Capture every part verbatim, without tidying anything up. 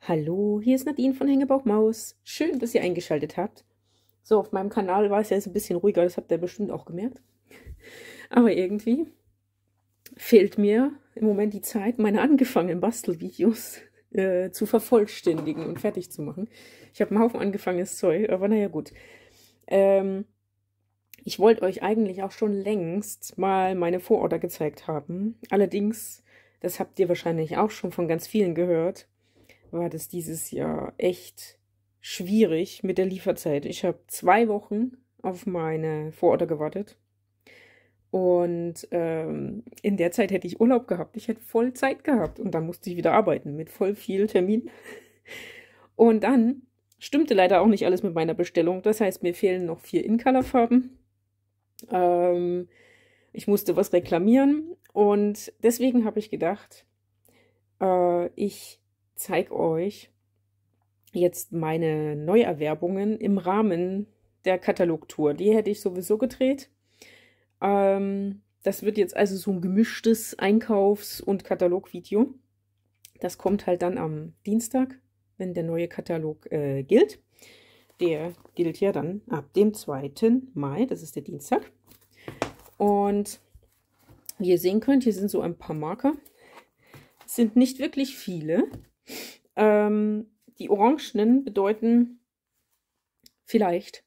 Hallo, hier ist Nadine von Hängebauchmaus. Schön, dass ihr eingeschaltet habt. So, auf meinem Kanal war es ja jetzt ein bisschen ruhiger, das habt ihr bestimmt auch gemerkt. Aber irgendwie fehlt mir im Moment die Zeit, meine angefangenen Bastelvideos äh, zu vervollständigen und fertig zu machen. Ich habe einen Haufen angefangenes Zeug, aber naja, gut. Ähm, ich wollte euch eigentlich auch schon längst mal meine Vororder gezeigt haben. Allerdings, das habt ihr wahrscheinlich auch schon von ganz vielen gehört, war das dieses Jahr echt schwierig mit der Lieferzeit. Ich habe zwei Wochen auf meine Vororder gewartet. Und ähm, in der Zeit hätte ich Urlaub gehabt. Ich hätte voll Zeit gehabt. Und dann musste ich wieder arbeiten mit voll viel Termin. Und dann stimmte leider auch nicht alles mit meiner Bestellung. Das heißt, mir fehlen noch vier In-Color-Farben. Ähm, ich musste was reklamieren. Und deswegen habe ich gedacht, äh, ich zeige euch jetzt meine Neuerwerbungen im Rahmen der Katalogtour. Die hätte ich sowieso gedreht. Ähm, das wird jetzt also so ein gemischtes Einkaufs- und Katalogvideo. Das kommt halt dann am Dienstag, wenn der neue Katalog äh, gilt. Der gilt ja dann ab dem zweiten Mai, das ist der Dienstag. Und wie ihr sehen könnt, hier sind so ein paar Marker. Es sind nicht wirklich viele. Ähm, die orangenen bedeuten vielleicht.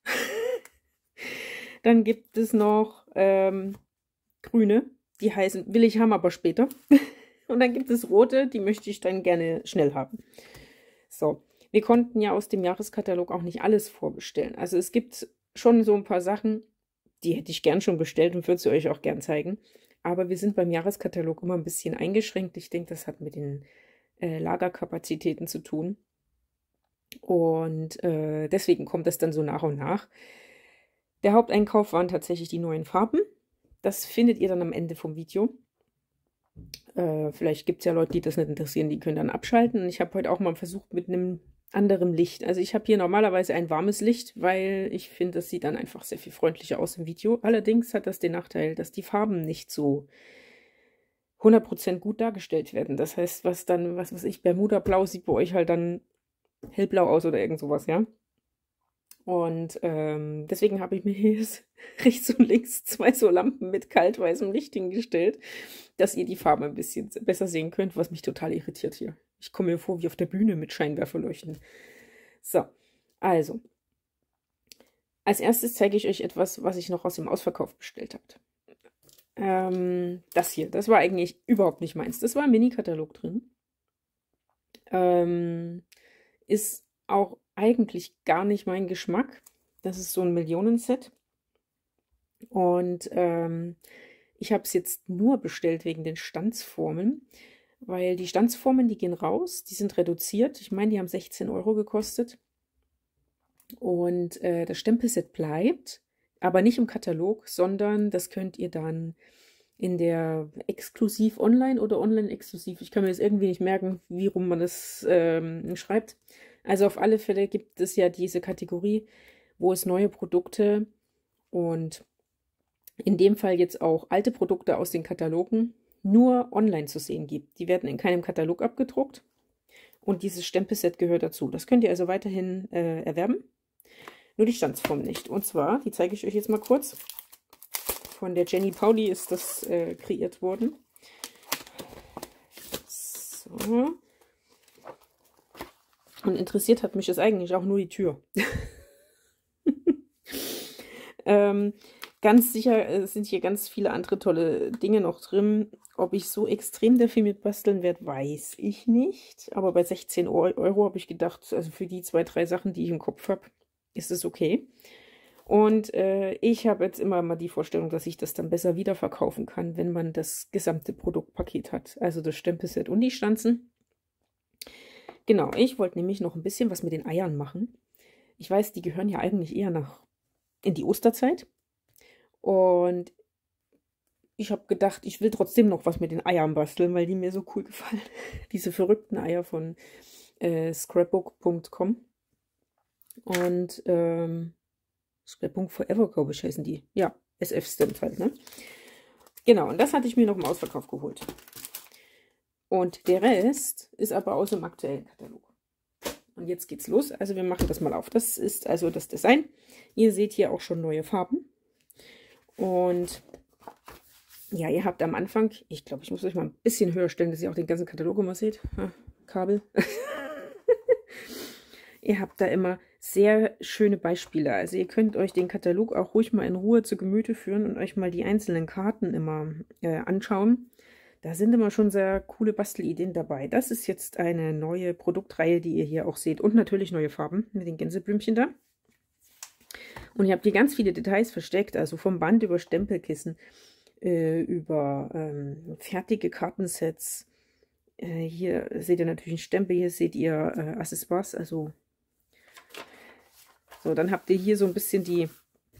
Dann gibt es noch ähm, grüne, die heißen will ich haben, aber später. Und dann gibt es rote, die möchte ich dann gerne schnell haben. So, wir konnten ja aus dem Jahreskatalog auch nicht alles vorbestellen. Also es gibt schon so ein paar Sachen, die hätte ich gern schon bestellt und würde sie euch auch gern zeigen. Aber wir sind beim Jahreskatalog immer ein bisschen eingeschränkt. Ich denke, das hat mit den äh, Lagerkapazitäten zu tun. Und äh, deswegen kommt das dann so nach und nach. Der Haupteinkauf waren tatsächlich die neuen Farben. Das findet ihr dann am Ende vom Video. Äh, vielleicht gibt es ja Leute, die das nicht interessieren, die können dann abschalten. Und ich habe heute auch mal versucht mit einem anderen Licht. Also ich habe hier normalerweise ein warmes Licht, weil ich finde, das sieht dann einfach sehr viel freundlicher aus im Video. Allerdings hat das den Nachteil, dass die Farben nicht so hundert Prozent gut dargestellt werden. Das heißt, was dann, was weiß ich, Bermuda-Blau sieht bei euch halt dann hellblau aus oder irgend sowas, ja. Und ähm, deswegen habe ich mir hier rechts und links zwei so Lampen mit kaltweißem Licht hingestellt, dass ihr die Farbe ein bisschen besser sehen könnt, was mich total irritiert hier. Ich komme mir vor wie auf der Bühne mit Scheinwerferleuchten. So, also. Als erstes zeige ich euch etwas, was ich noch aus dem Ausverkauf bestellt habe. Ähm, das hier, das war eigentlich überhaupt nicht meins. Das war ein Mini-Katalog drin. Ähm, ist auch eigentlich gar nicht mein Geschmack. Das ist so ein Millionenset. Und ähm, ich habe es jetzt nur bestellt wegen den Stanzformen, weil die Stanzformen, die gehen raus, die sind reduziert. Ich meine, die haben sechzehn Euro gekostet. Und äh, das Stempelset bleibt, aber nicht im Katalog, sondern das könnt ihr dann in der exklusiv online oder online exklusiv. Ich kann mir das irgendwie nicht merken, wie rum man das ähm, schreibt. Also auf alle Fälle gibt es ja diese Kategorie, wo es neue Produkte und in dem Fall jetzt auch alte Produkte aus den Katalogen nur online zu sehen gibt. Die werden in keinem Katalog abgedruckt und dieses Stempelset gehört dazu. Das könnt ihr also weiterhin äh, erwerben, nur die Stanzform nicht. Und zwar, die zeige ich euch jetzt mal kurz. Von der Jenny Pauli ist das äh, kreiert worden. So. Und interessiert hat mich das eigentlich auch nur die Tür. ähm, ganz sicher äh, sind hier ganz viele andere tolle Dinge noch drin. Ob ich so extrem dafür mit basteln werde, weiß ich nicht. Aber bei sechzehn Euro habe ich gedacht, also für die zwei, drei Sachen, die ich im Kopf habe, ist es okay. Und äh, ich habe jetzt immer mal die Vorstellung, dass ich das dann besser wiederverkaufen kann, wenn man das gesamte Produktpaket hat. Also das Stempelset und die Stanzen. Genau, ich wollte nämlich noch ein bisschen was mit den Eiern machen. Ich weiß, die gehören ja eigentlich eher nach in die Osterzeit. Und ich habe gedacht, ich will trotzdem noch was mit den Eiern basteln, weil die mir so cool gefallen. Diese verrückten Eier von äh, scrapbook punkt com. Und ähm, Scrapbook Forever, glaube ich, heißen die. Ja, S F-Stamps halt, ne? Genau, und das hatte ich mir noch im Ausverkauf geholt. Und der Rest ist aber aus dem aktuellen Katalog. und jetzt geht's los. Also wir machen das mal auf. Das ist also das Design. Ihr seht hier auch schon neue Farben. Und ja, ihr habt am Anfang, ich glaube, ich muss euch mal ein bisschen höher stellen, dass ihr auch den ganzen Katalog immer seht. Ha, Kabel. Ihr habt da immer sehr schöne Beispiele. Also ihr könnt euch den Katalog auch ruhig mal in Ruhe zu Gemüte führen und euch mal die einzelnen Karten immer äh, anschauen. Da sind immer schon sehr coole Bastelideen dabei. Das ist jetzt eine neue Produktreihe, die ihr hier auch seht. Und natürlich neue Farben mit den Gänseblümchen da. Und ihr habt hier ganz viele Details versteckt. Also vom Band über Stempelkissen, äh, über ähm, fertige Kartensets. Äh, hier seht ihr natürlich einen Stempel. Hier seht ihr äh, Accessoires. Also so, dann habt ihr hier so ein bisschen die,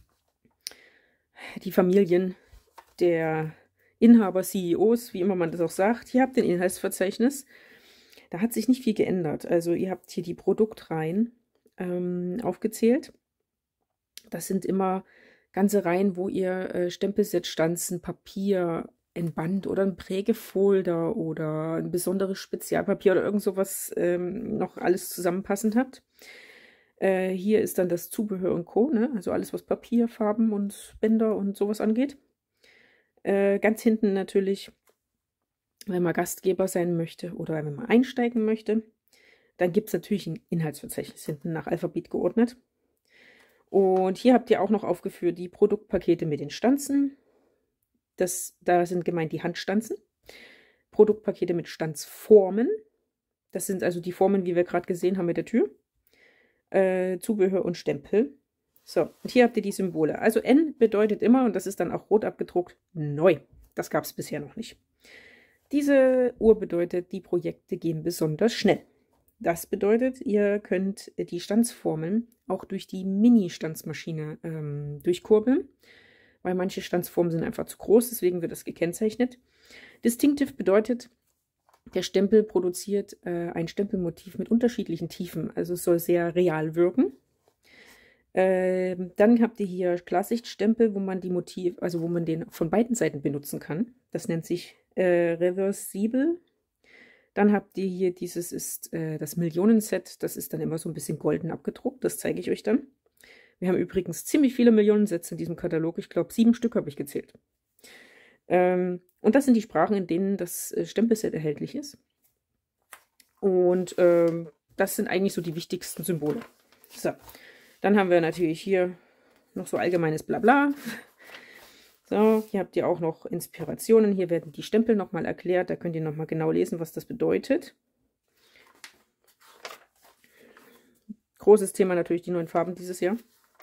die Familien der Inhaber, C E Os, wie immer man das auch sagt. Hier habt ihr ein Inhaltsverzeichnis. Da hat sich nicht viel geändert. Also ihr habt hier die Produktreihen ähm, aufgezählt. Das sind immer ganze Reihen, wo ihr äh, Stempelset-Stanzen, Papier, ein Band oder ein Prägefolder oder ein besonderes Spezialpapier oder irgend sowas ähm, noch alles zusammenpassend habt. Äh, hier ist dann das Zubehör und Co., ne? Also alles, was Papier, Farben und Bänder und sowas angeht. Äh, ganz hinten natürlich, wenn man Gastgeber sein möchte oder wenn man einsteigen möchte, dann gibt es natürlich ein Inhaltsverzeichnis hinten nach Alphabet geordnet. Und hier habt ihr auch noch aufgeführt die Produktpakete mit den Stanzen. Das, da sind gemeint die Handstanzen. Produktpakete mit Stanzformen. Das sind also die Formen, wie wir gerade gesehen haben mit der Tür. Äh, Zubehör und Stempel. So, und hier habt ihr die Symbole. Also N bedeutet immer, und das ist dann auch rot abgedruckt, neu. Das gab es bisher noch nicht. Diese Uhr bedeutet, die Projekte gehen besonders schnell. Das bedeutet, ihr könnt die Stanzformeln auch durch die Mini-Stanzmaschine ähm, durchkurbeln, weil manche Stanzformen sind einfach zu groß, deswegen wird das gekennzeichnet. Distinctive bedeutet, der Stempel produziert äh, ein Stempelmotiv mit unterschiedlichen Tiefen, also es soll sehr real wirken. Ähm, dann habt ihr hier Klarsichtstempel, wo man die Motiv, also wo man den von beiden Seiten benutzen kann. Das nennt sich äh, reversibel. Dann habt ihr hier dieses ist äh, das Millionenset, das ist dann immer so ein bisschen golden abgedruckt, das zeige ich euch dann. Wir haben übrigens ziemlich viele Millionensets in diesem Katalog, ich glaube sieben Stück habe ich gezählt. Ähm, und das sind die Sprachen, in denen das äh, Stempelset erhältlich ist. Und ähm, das sind eigentlich so die wichtigsten Symbole. So, dann haben wir natürlich hier noch so allgemeines Blabla. So, hier habt ihr auch noch Inspirationen. Hier werden die Stempel nochmal erklärt. Da könnt ihr nochmal genau lesen, was das bedeutet. Großes Thema natürlich die neuen Farben dieses Jahr.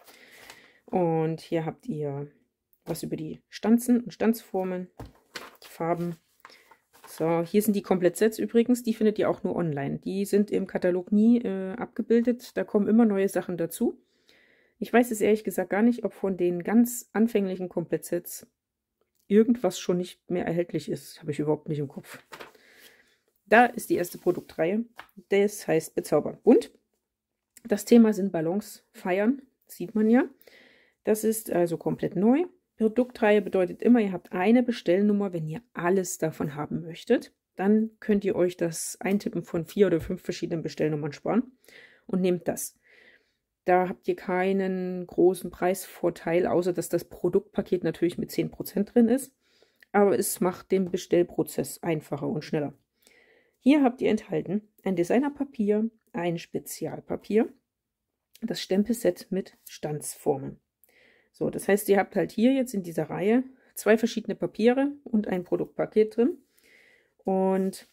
Und hier habt ihr was über die Stanzen und Stanzformen, die Farben. So, hier sind die Komplettsets übrigens. Die findet ihr auch nur online. Die sind im Katalog nie äh, abgebildet. Da kommen immer neue Sachen dazu. Ich weiß es ehrlich gesagt gar nicht, ob von den ganz anfänglichen Komplettsets irgendwas schon nicht mehr erhältlich ist. Habe ich überhaupt nicht im Kopf. Da ist die erste Produktreihe. Das heißt Bezaubern. Und das Thema sind Ballons feiern. Sieht man ja. Das ist also komplett neu. Produktreihe bedeutet immer, ihr habt eine Bestellnummer, wenn ihr alles davon haben möchtet. Dann könnt ihr euch das Eintippen von vier oder fünf verschiedenen Bestellnummern sparen. Und nehmt das. Da habt ihr keinen großen Preisvorteil, außer dass das Produktpaket natürlich mit zehn Prozent drin ist. Aber es macht den Bestellprozess einfacher und schneller. Hier habt ihr enthalten ein Designerpapier, ein Spezialpapier, das Stempelset mit Stanzformen. So, das heißt, ihr habt halt hier jetzt in dieser Reihe zwei verschiedene Papiere und ein Produktpaket drin. Und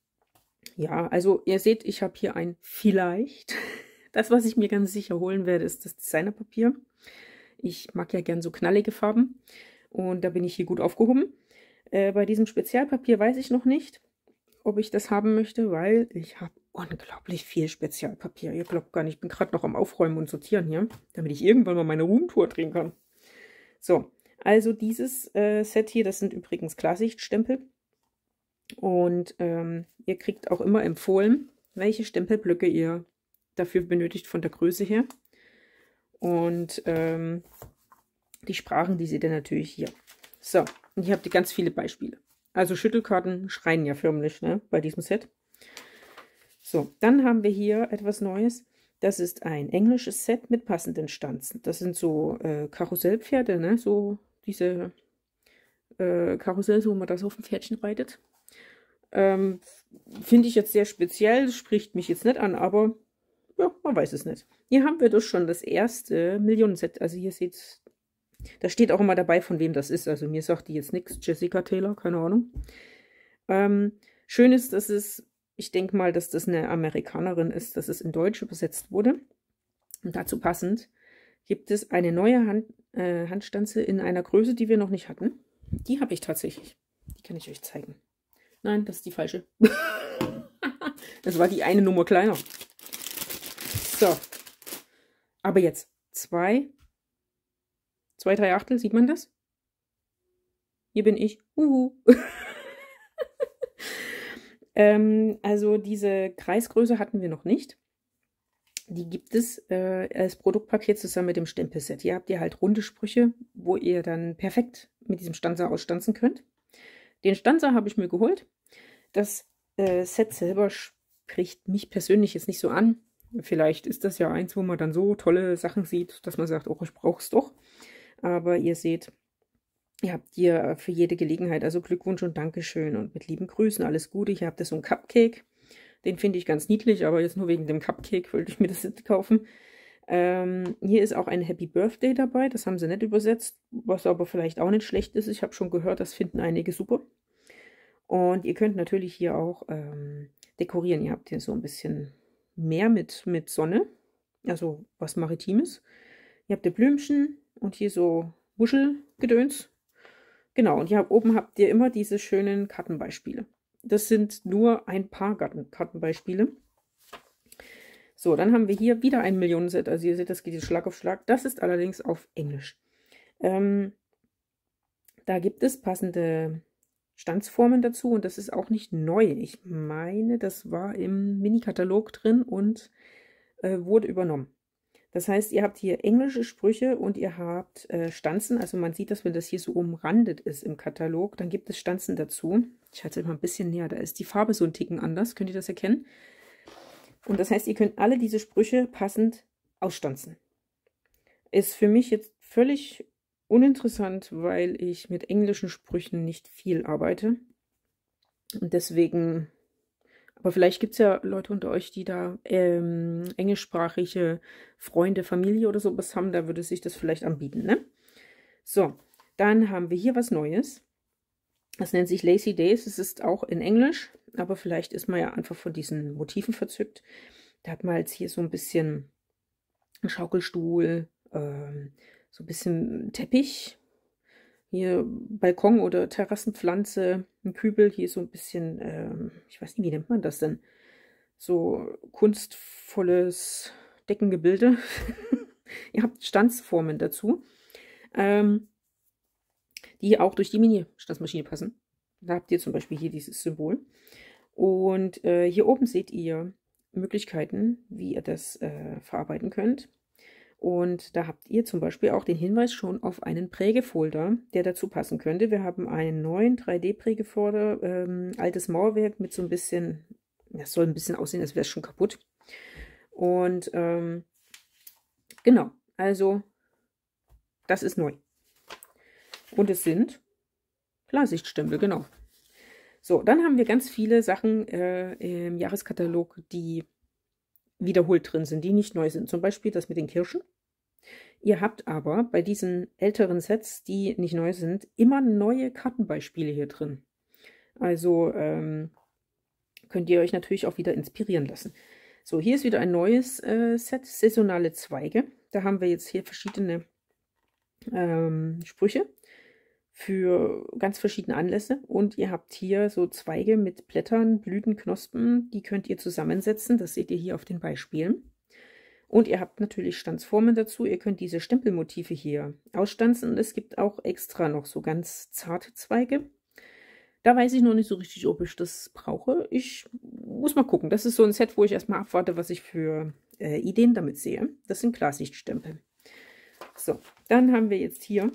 ja, also ihr seht, ich habe hier ein vielleicht... Das, was ich mir ganz sicher holen werde, ist das Designerpapier. Ich mag ja gern so knallige Farben und da bin ich hier gut aufgehoben. Äh, bei diesem Spezialpapier weiß ich noch nicht, ob ich das haben möchte, weil ich habe unglaublich viel Spezialpapier. Ihr glaubt gar nicht, ich bin gerade noch am Aufräumen und Sortieren hier, damit ich irgendwann mal meine Roomtour drehen kann. So, also dieses äh, Set hier, das sind übrigens Klarsichtstempel. Und ähm, ihr kriegt auch immer empfohlen, welche Stempelblöcke ihr dafür benötigt von der Größe her. Und ähm, die Sprachen, die seht ihr natürlich hier. So, und hier habt ihr ganz viele Beispiele. Also Schüttelkarten schreien ja förmlich, ne, bei diesem Set. So, dann haben wir hier etwas Neues. Das ist ein englisches Set mit passenden Stanzen. Das sind so äh, Karussellpferde, ne? So diese äh, Karussells, wo man das auf dem Pferdchen reitet. Ähm, Finde ich jetzt sehr speziell, spricht mich jetzt nicht an, aber ja, man weiß es nicht. Hier haben wir doch schon das erste Millionenset. Also hier seht, da steht auch immer dabei, von wem das ist. Also mir sagt die jetzt nichts. Jessica Taylor, keine Ahnung. Ähm, schön ist, dass es, ich denke mal, dass das eine Amerikanerin ist, dass es in Deutsch übersetzt wurde. Und dazu passend gibt es eine neue Hand, äh, Handstanze in einer Größe, die wir noch nicht hatten. Die habe ich tatsächlich. Die kann ich euch zeigen. Nein, das ist die falsche. Das war die eine Nummer kleiner. So. Aber jetzt zwei. Zwei, drei Achtel, sieht man das? Hier bin ich. Uhu. ähm, also diese Kreisgröße hatten wir noch nicht. Die gibt es äh, als Produktpaket zusammen mit dem Stempelset. Hier habt ihr halt runde Sprüche, wo ihr dann perfekt mit diesem Stanzer ausstanzen könnt. Den Stanzer habe ich mir geholt. Das äh, Set selber spricht mich persönlich jetzt nicht so an. Vielleicht ist das ja eins, wo man dann so tolle Sachen sieht, dass man sagt, oh, ich brauche es doch. Aber ihr seht, ihr habt hier für jede Gelegenheit, also Glückwunsch und Dankeschön und mit lieben Grüßen, alles Gute. Hier habt ihr so einen Cupcake. Den finde ich ganz niedlich, aber jetzt nur wegen dem Cupcake wollte ich mir das nicht kaufen. Ähm, hier ist auch ein Happy Birthday dabei. Das haben sie nicht übersetzt, was aber vielleicht auch nicht schlecht ist. Ich habe schon gehört, das finden einige super. Und ihr könnt natürlich hier auch ähm, dekorieren. Ihr habt hier so ein bisschen mehr mit, mit Sonne, also was Maritimes. Ihr habt hier Blümchen und hier so Muschelgedöns. Genau, und hier oben habt ihr immer diese schönen Kartenbeispiele. Das sind nur ein paar Kartenbeispiele. So, dann haben wir hier wieder ein Millionenset. Also ihr seht, das geht jetzt Schlag auf Schlag. Das ist allerdings auf Englisch. Ähm, da gibt es passende Stanzformen dazu und das ist auch nicht neu. Ich meine, das war im Mini-Katalog drin und äh, wurde übernommen. Das heißt, ihr habt hier englische Sprüche und ihr habt äh, Stanzen. Also man sieht, dass wenn das hier so umrandet ist im Katalog, dann gibt es Stanzen dazu. Ich halte es mal ein bisschen näher, da ist die Farbe so ein Ticken anders. Könnt ihr das erkennen? Und das heißt, ihr könnt alle diese Sprüche passend ausstanzen. Ist für mich jetzt völlig uninteressant, weil ich mit englischen Sprüchen nicht viel arbeite. Und deswegen, aber vielleicht gibt es ja Leute unter euch, die da ähm, englischsprachige Freunde, Familie oder sowas haben, da würde sich das vielleicht anbieten, ne? So, dann haben wir hier was Neues. Das nennt sich Lazy Days. Es ist auch in Englisch, aber vielleicht ist man ja einfach von diesen Motiven verzückt. Da hat man jetzt hier so ein bisschen einen Schaukelstuhl, ähm, so ein bisschen Teppich. Hier Balkon- oder Terrassenpflanze, ein Kübel, hier so ein bisschen, ähm, ich weiß nicht, wie nennt man das denn? So kunstvolles Deckengebilde. Ihr habt Stanzformen dazu, ähm, die auch durch die Mini-Stanzmaschine passen. Da habt ihr zum Beispiel hier dieses Symbol. Und äh, hier oben seht ihr Möglichkeiten, wie ihr das äh, verarbeiten könnt. Und da habt ihr zum Beispiel auch den Hinweis schon auf einen Prägefolder, der dazu passen könnte. Wir haben einen neuen drei D-Prägefolder, ähm, altes Mauerwerk mit so ein bisschen, das soll ein bisschen aussehen, als wäre es schon kaputt. Und ähm, genau, also das ist neu. Und es sind Klarsichtstempel, genau. So, dann haben wir ganz viele Sachen äh, im Jahreskatalog, die wiederholt drin sind, die nicht neu sind. Zum Beispiel das mit den Kirschen. Ihr habt aber bei diesen älteren Sets, die nicht neu sind, immer neue Kartenbeispiele hier drin. Also ähm, könnt ihr euch natürlich auch wieder inspirieren lassen. So, hier ist wieder ein neues äh, Set, saisonale Zweige. Da haben wir jetzt hier verschiedene ähm, Sprüche für ganz verschiedene Anlässe. Und ihr habt hier so Zweige mit Blättern, Blüten, Knospen. Die könnt ihr zusammensetzen. Das seht ihr hier auf den Beispielen. Und ihr habt natürlich Stanzformen dazu. Ihr könnt diese Stempelmotive hier ausstanzen. Und es gibt auch extra noch so ganz zarte Zweige. Da weiß ich noch nicht so richtig, ob ich das brauche. Ich muss mal gucken. Das ist so ein Set, wo ich erstmal abwarte, was ich für äh, Ideen damit sehe. Das sind Klarsichtstempel. So, dann haben wir jetzt hier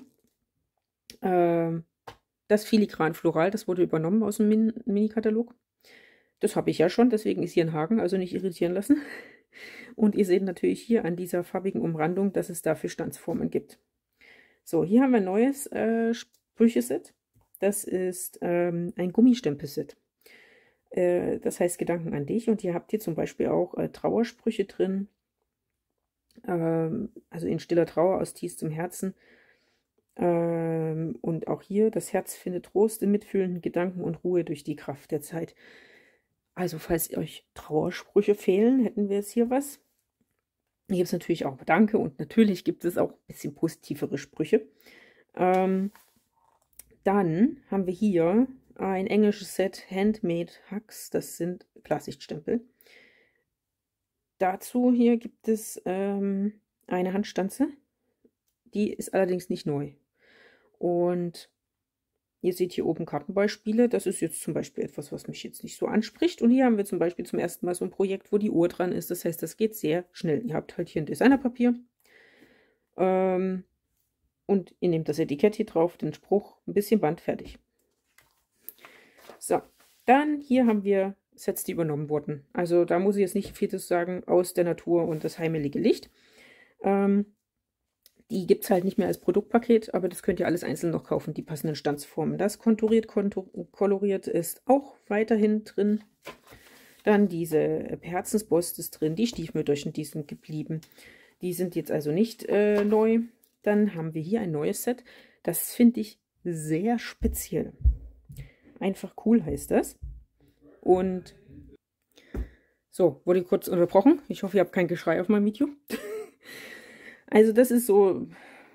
äh, das Filigran Floral. Das wurde übernommen aus dem Min Mini-Katalog. Das habe ich ja schon, deswegen ist hier ein Haken, also nicht irritieren lassen. Und ihr seht natürlich hier an dieser farbigen Umrandung, dass es dafür Stanzformen gibt. So, hier haben wir ein neues äh, Sprücheset. Das ist ähm, ein Gummistempelset. Äh, das heißt Gedanken an dich. Und hier habt ihr zum Beispiel auch äh, Trauersprüche drin. Ähm, also in stiller Trauer aus tiefstem Herzen. Ähm, und auch hier, das Herz findet Trost in mitfühlenden Gedanken und Ruhe durch die Kraft der Zeit. Also falls euch Trauersprüche fehlen, hätten wir jetzt hier was. Hier gibt es natürlich auch Danke und natürlich gibt es auch ein bisschen positivere Sprüche. Ähm, dann haben wir hier ein englisches Set Handmade Hugs. Das sind Klarsichtstempel. Dazu hier gibt es ähm, eine Handstanze. Die ist allerdings nicht neu. Und ihr seht hier oben Kartenbeispiele. Das ist jetzt zum Beispiel etwas, was mich jetzt nicht so anspricht. Und hier haben wir zum Beispiel zum ersten Mal so ein Projekt, wo die Uhr dran ist. Das heißt, das geht sehr schnell. Ihr habt halt hier ein Designerpapier. Ähm, und ihr nehmt das Etikett hier drauf, den Spruch, ein bisschen Band, fertig. So, dann hier haben wir Sets, die übernommen wurden. Also da muss ich jetzt nicht viel zu sagen, aus der Natur und das heimelige Licht. Ähm, Die gibt es halt nicht mehr als Produktpaket, aber das könnt ihr alles einzeln noch kaufen, die passenden Stanzformen. Das konturiert, kontur, koloriert ist auch weiterhin drin. Dann diese Herzenspost ist drin, die Stiefmütterchen, die sind geblieben. Die sind jetzt also nicht äh, neu. Dann haben wir hier ein neues Set. Das finde ich sehr speziell. Einfach cool heißt das. Und so, wurde kurz unterbrochen. Ich hoffe, ihr habt kein Geschrei auf meinem Video. Also das ist so,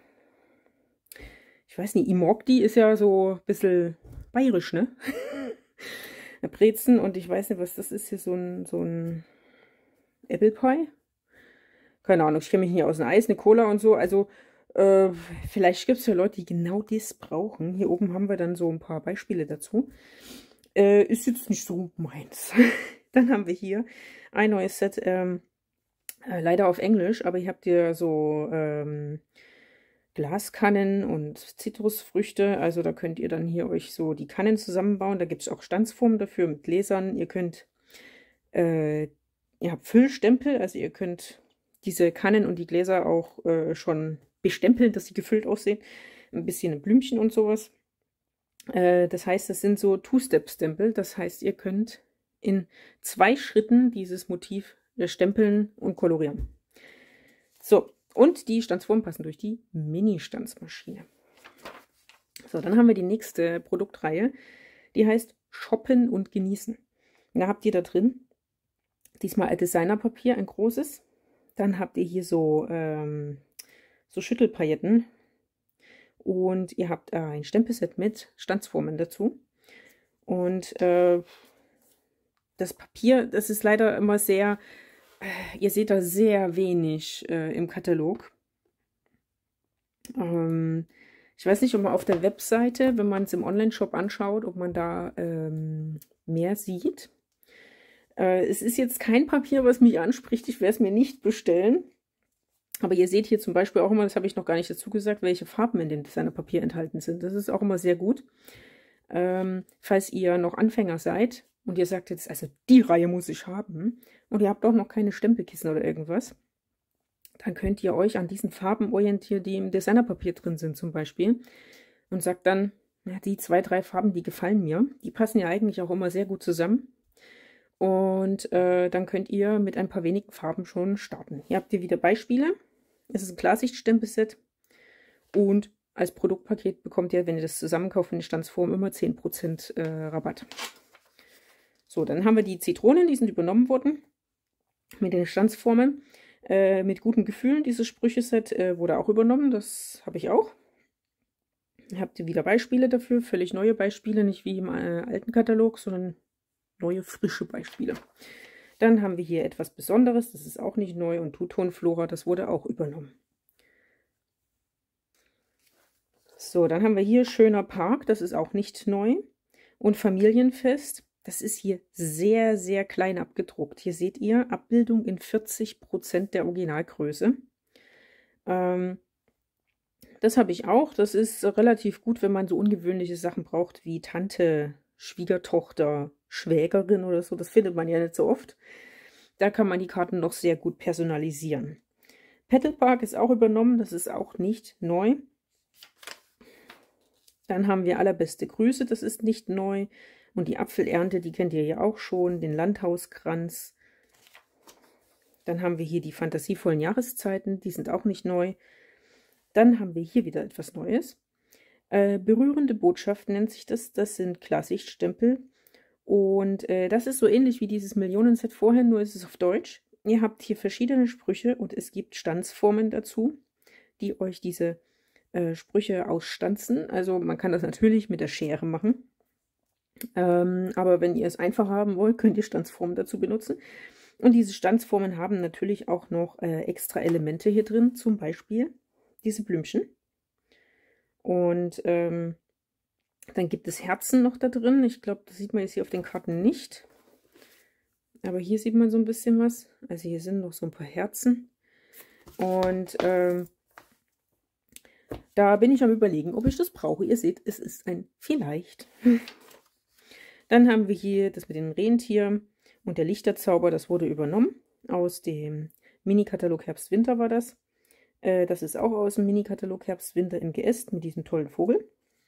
ich weiß nicht, Imogdi ist ja so ein bisschen bayerisch, ne? Brezen und ich weiß nicht, was das ist hier, so ein, so ein Apple Pie. Keine Ahnung, ich kenne mich nicht aus, ein Eis, eine Cola und so. Also äh, vielleicht gibt es ja Leute, die genau das brauchen. Hier oben haben wir dann so ein paar Beispiele dazu. Äh, ist jetzt nicht so meins. Dann haben wir hier ein neues Set, ähm, äh, leider auf Englisch, aber hier habt ihr so ähm, Glaskannen und Zitrusfrüchte. Also da könnt ihr dann hier euch so die Kannen zusammenbauen. Da gibt es auch Stanzformen dafür mit Gläsern. Ihr könnt, äh, ihr habt Füllstempel, also ihr könnt diese Kannen und die Gläser auch äh, schon bestempeln, dass sie gefüllt aussehen. Ein bisschen ein Blümchen und sowas. Äh, das heißt, das sind so Two-Step-Stempel. Das heißt, ihr könnt in zwei Schritten dieses Motiv stempeln und kolorieren. So, und die Stanzformen passen durch die Mini-Stanzmaschine. So, dann haben wir die nächste Produktreihe. Die heißt Shoppen und Genießen. Da habt ihr da drin diesmal Designerpapier, ein großes. Dann habt ihr hier so, ähm, so Schüttelpailletten. Und ihr habt äh, ein Stempelset mit Stanzformen dazu. Und äh, das Papier, das ist leider immer sehr, äh, ihr seht da sehr wenig äh, im Katalog. Ähm, ich weiß nicht, ob man auf der Webseite, wenn man es im Online-Shop anschaut, ob man da ähm, mehr sieht. Äh, es ist jetzt kein Papier, was mich anspricht. Ich werde es mir nicht bestellen. Aber ihr seht hier zum Beispiel auch immer, das habe ich noch gar nicht dazu gesagt, welche Farben in dem Designerpapier enthalten sind. Das ist auch immer sehr gut. Ähm, falls ihr noch Anfänger seid und ihr sagt jetzt, also die Reihe muss ich haben und ihr habt auch noch keine Stempelkissen oder irgendwas, dann könnt ihr euch an diesen Farben orientieren, die im Designerpapier drin sind zum Beispiel und sagt dann, ja, die zwei, drei Farben, die gefallen mir. Die passen ja eigentlich auch immer sehr gut zusammen. Und äh, dann könnt ihr mit ein paar wenigen Farben schon starten. Hier habt ihr wieder Beispiele. Es ist ein Klarsichtstempelset und als Produktpaket bekommt ihr, wenn ihr das zusammenkauft in der Stanzform, immer zehn Prozent äh, Rabatt. So, dann haben wir die Zitronen, die sind übernommen worden mit den Stanzformen. Äh, mit guten Gefühlen, dieses Sprücheset äh, wurde auch übernommen, das habe ich auch. Habt ihr wieder Beispiele dafür, völlig neue Beispiele, nicht wie im äh, alten Katalog, sondern neue, frische Beispiele. Dann haben wir hier etwas Besonderes, das ist auch nicht neu, und Two-Tone-Flora, das wurde auch übernommen. So, dann haben wir hier Schöner Park, das ist auch nicht neu. Und Familienfest, das ist hier sehr, sehr klein abgedruckt. Hier seht ihr Abbildung in vierzig Prozent der Originalgröße. Ähm, das habe ich auch. Das ist relativ gut, wenn man so ungewöhnliche Sachen braucht wie Tante Schwiegertochter, Schwägerin oder so. Das findet man ja nicht so oft. Da kann man die Karten noch sehr gut personalisieren. Petalpark ist auch übernommen, das ist auch nicht neu. Dann haben wir Allerbeste Grüße, das ist nicht neu. Und die Apfelernte, die kennt ihr ja auch schon, den Landhauskranz. Dann haben wir hier die fantasievollen Jahreszeiten, die sind auch nicht neu. Dann haben wir hier wieder etwas Neues. Äh, berührende Botschaft nennt sich das, das sind Klarsichtstempel. Und äh, das ist so ähnlich wie dieses Millionenset vorher, nur ist es auf Deutsch. Ihr habt hier verschiedene Sprüche und es gibt Stanzformen dazu, die euch diese äh, Sprüche ausstanzen. Also man kann das natürlich mit der Schere machen. Ähm, aber wenn ihr es einfach haben wollt, könnt ihr Stanzformen dazu benutzen. Und diese Stanzformen haben natürlich auch noch äh, extra Elemente hier drin, zum Beispiel diese Blümchen. Und ähm, dann gibt es Herzen noch da drin. Ich glaube, das sieht man jetzt hier auf den Karten nicht. Aber hier sieht man so ein bisschen was. Also hier sind noch so ein paar Herzen. Und ähm, da bin ich am Überlegen, ob ich das brauche. Ihr seht, es ist ein vielleicht. Dann haben wir hier das mit dem Rentier und der Lichterzauber. Das wurde übernommen aus dem Mini-Katalog Herbst-Winter war das. Äh, das ist auch aus dem Mini-Katalog Herbst-Winter in Geäst mit diesem tollen Vogel.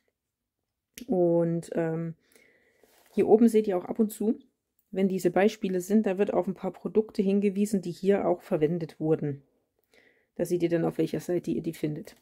Und ähm, hier oben seht ihr auch ab und zu, wenn diese Beispiele sind, da wird auf ein paar Produkte hingewiesen, die hier auch verwendet wurden. Da seht ihr dann, auf welcher Seite ihr die findet.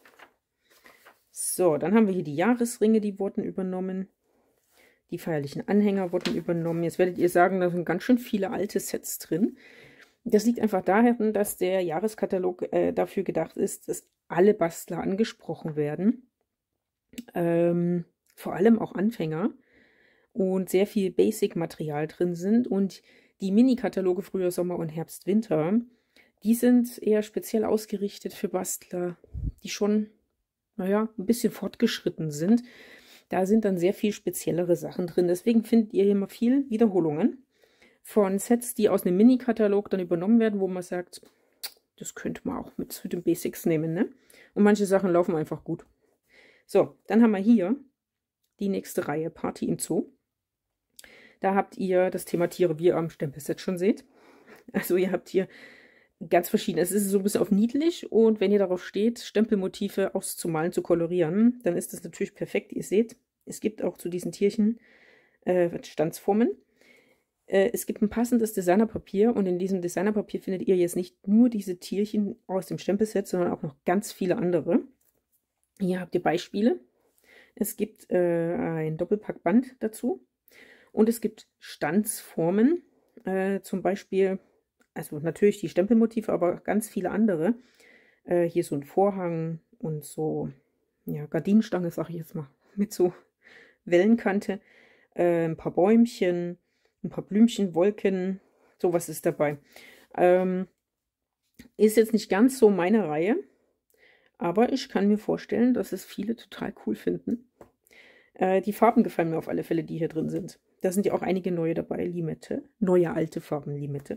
So, dann haben wir hier die Jahresringe, die wurden übernommen. Die feierlichen Anhänger wurden übernommen. Jetzt werdet ihr sagen, da sind ganz schön viele alte Sets drin. Das liegt einfach daran, dass der Jahreskatalog äh, dafür gedacht ist, dass alle Bastler angesprochen werden. Ähm, vor allem auch Anfänger. Und sehr viel Basic-Material drin sind. Und die Mini-Kataloge Frühjahr, Sommer und Herbst, Winter, die sind eher speziell ausgerichtet für Bastler, die schon, naja, ein bisschen fortgeschritten sind. Da sind dann sehr viel speziellere Sachen drin. Deswegen findet ihr hier immer viel Wiederholungen von Sets, die aus einem Mini-Katalog dann übernommen werden, wo man sagt, das könnte man auch mit zu den Basics nehmen, ne? Und manche Sachen laufen einfach gut. So, dann haben wir hier die nächste Reihe, Party im Zoo. Da habt ihr das Thema Tiere, wie ihr am Stempelset schon seht. Also ihr habt hier ganz verschiedene. Es ist so ein bisschen auf niedlich und wenn ihr darauf steht, Stempelmotive auszumalen, zu kolorieren, dann ist das natürlich perfekt. Ihr seht, es gibt auch zu diesen Tierchen äh, Stanzformen. Äh, es gibt ein passendes Designerpapier und in diesem Designerpapier findet ihr jetzt nicht nur diese Tierchen aus dem Stempelset, sondern auch noch ganz viele andere. Hier habt ihr Beispiele. Es gibt äh, ein Doppelpackband dazu. Und es gibt Stanzformen, äh, zum Beispiel, also natürlich die Stempelmotive, aber ganz viele andere. Äh, hier so ein Vorhang und so, ja, Gardinenstange, sag ich jetzt mal, mit so Wellenkante. Äh, ein paar Bäumchen, ein paar Blümchen, Wolken, sowas ist dabei. Ähm, ist jetzt nicht ganz so meine Reihe, aber ich kann mir vorstellen, dass es viele total cool finden. Äh, die Farben gefallen mir auf alle Fälle, die hier drin sind. Da sind ja auch einige neue dabei, Limette. Neue, alte Farben, Limette.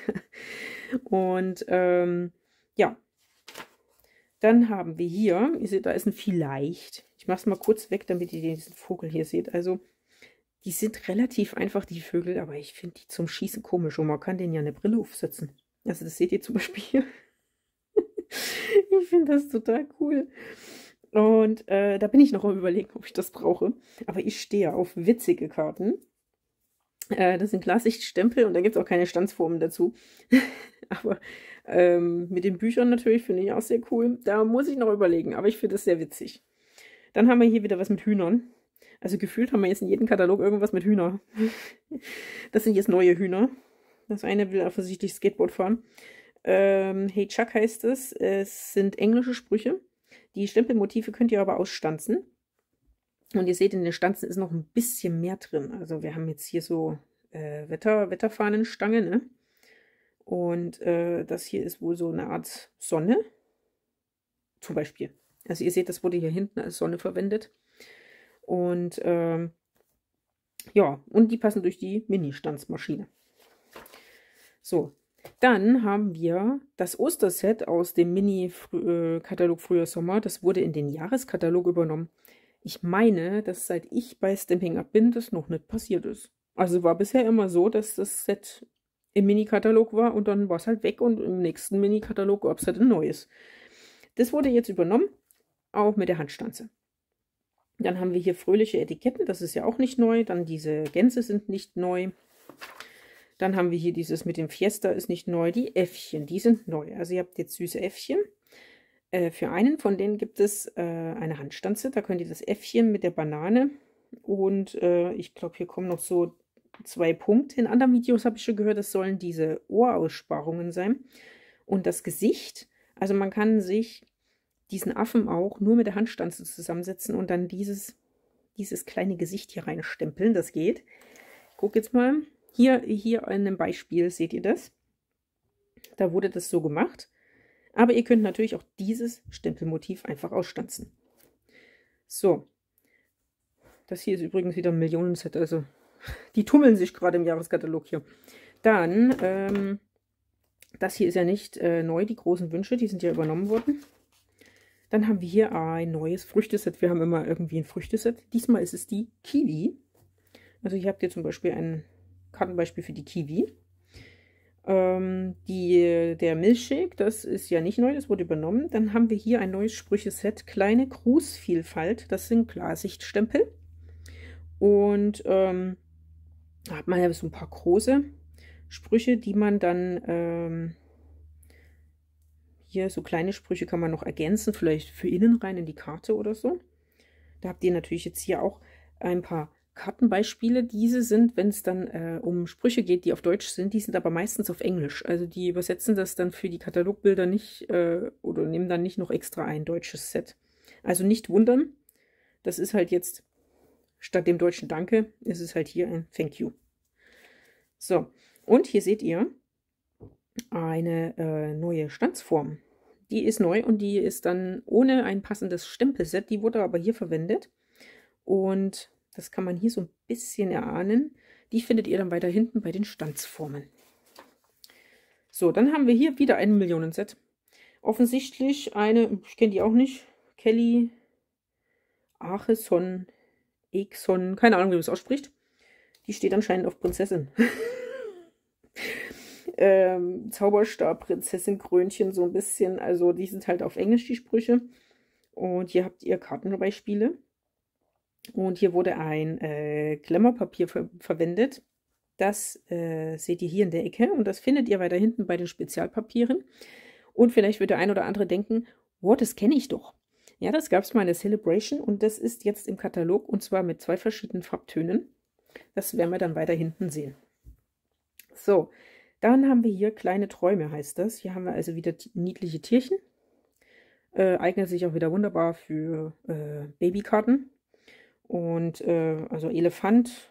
Und ähm, ja, dann haben wir hier, ihr seht, da ist ein Vielleicht. Ich mache es mal kurz weg, damit ihr diesen Vogel hier seht. Also, die sind relativ einfach, die Vögel, aber ich finde die zum Schießen komisch. Und man kann denen ja eine Brille aufsetzen. Also, das seht ihr zum Beispiel hier. Ich finde das total cool. Und äh, da bin ich noch am Überlegen, ob ich das brauche. Aber ich stehe auf witzige Karten. Äh, das sind Klarsichtstempel und da gibt es auch keine Stanzformen dazu. Aber ähm, mit den Büchern natürlich finde ich auch sehr cool. Da muss ich noch überlegen, aber ich finde das sehr witzig. Dann haben wir hier wieder was mit Hühnern. Also gefühlt haben wir jetzt in jedem Katalog irgendwas mit Hühner. Das sind jetzt neue Hühner. Das eine will offensichtlich Skateboard fahren. Ähm, Hey Chuck heißt es. Es sind englische Sprüche. Die Stempelmotive könnt ihr aber ausstanzen. Und ihr seht, in den Stanzen ist noch ein bisschen mehr drin. Also wir haben jetzt hier so äh, Wetter, Wetterfahnenstange, ne? Und äh, das hier ist wohl so eine Art Sonne. Zum Beispiel. Also ihr seht, das wurde hier hinten als Sonne verwendet. Und ähm, ja, und die passen durch die Mini-Stanzmaschine. So, dann haben wir das Osterset aus dem Mini-Katalog Frühjahr Sommer. Das wurde in den Jahreskatalog übernommen. Ich meine, dass seit ich bei Stampin' Up bin, das noch nicht passiert ist. Also war bisher immer so, dass das Set im Mini-Katalog war und dann war es halt weg und im nächsten Mini-Katalog gab es halt ein neues. Das wurde jetzt übernommen, auch mit der Handstanze. Dann haben wir hier fröhliche Etiketten, das ist ja auch nicht neu. Dann diese Gänse sind nicht neu. Dann haben wir hier dieses mit dem Fiesta ist nicht neu. Die Äffchen, die sind neu. Also ihr habt jetzt süße Äffchen. Äh, für einen von denen gibt es äh, eine Handstanze. Da könnt ihr das Äffchen mit der Banane und äh, ich glaube, hier kommen noch so zwei Punkte. In anderen Videos habe ich schon gehört, das sollen diese Ohrausparungen sein. Und das Gesicht, also man kann sich diesen Affen auch nur mit der Handstanze zusammensetzen und dann dieses, dieses kleine Gesicht hier reinstempeln. Das geht. Ich gucke jetzt mal. Hier, hier in einem Beispiel seht ihr das. Da wurde das so gemacht. Aber ihr könnt natürlich auch dieses Stempelmotiv einfach ausstanzen. So. Das hier ist übrigens wieder ein Millionenset. Also die tummeln sich gerade im Jahreskatalog hier. Dann, ähm, das hier ist ja nicht äh, neu, die großen Wünsche, die sind ja übernommen worden. Dann haben wir hier ein neues Früchteset. Wir haben immer irgendwie ein Früchteset. Diesmal ist es die Kiwi. Also hier habt ihr zum Beispiel ein Kartenbeispiel für die Kiwi. Ähm, die, der Milchshake, das ist ja nicht neu, das wurde übernommen. Dann haben wir hier ein neues Sprücheset. Kleine Grußvielfalt. Das sind Klarsichtstempel. Und ähm, da hat man ja so ein paar große Sprüche, die man dann... Ähm, Hier so kleine Sprüche kann man noch ergänzen, vielleicht für innen rein in die Karte oder so. Da habt ihr natürlich jetzt hier auch ein paar Kartenbeispiele. Diese sind, wenn es dann äh, um Sprüche geht, die auf Deutsch sind, die sind aber meistens auf Englisch. Also die übersetzen das dann für die Katalogbilder nicht äh, oder nehmen dann nicht noch extra ein deutsches Set. Also nicht wundern, das ist halt jetzt, statt dem deutschen Danke, ist es halt hier ein Thank you. So, und hier seht ihr eine äh, neue Stanzform. Die ist neu und die ist dann ohne ein passendes Stempelset. Die wurde aber hier verwendet. Und das kann man hier so ein bisschen erahnen. Die findet ihr dann weiter hinten bei den Stanzformen. So, dann haben wir hier wieder ein Millionenset. Offensichtlich eine, ich kenne die auch nicht, Kelly Acheson, Exon, keine Ahnung, wie man es ausspricht. Die steht anscheinend auf Prinzessin. Ähm, Zauberstab, Prinzessin, Krönchen, so ein bisschen. Also die sind halt auf Englisch, die Sprüche. Und hier habt ihr Kartenbeispiele. Und hier wurde ein äh, Glamour-Papier ver verwendet. Das äh, seht ihr hier in der Ecke. Und das findet ihr weiter hinten bei den Spezialpapieren. Und vielleicht wird der ein oder andere denken, wow, das kenne ich doch. Ja, das gab es mal in der Celebration. Und das ist jetzt im Katalog. Und zwar mit zwei verschiedenen Farbtönen. Das werden wir dann weiter hinten sehen. So. Dann haben wir hier kleine Träume, heißt das. Hier haben wir also wieder niedliche Tierchen. Äh, eignet sich auch wieder wunderbar für äh, Babykarten. Und äh, also Elefant,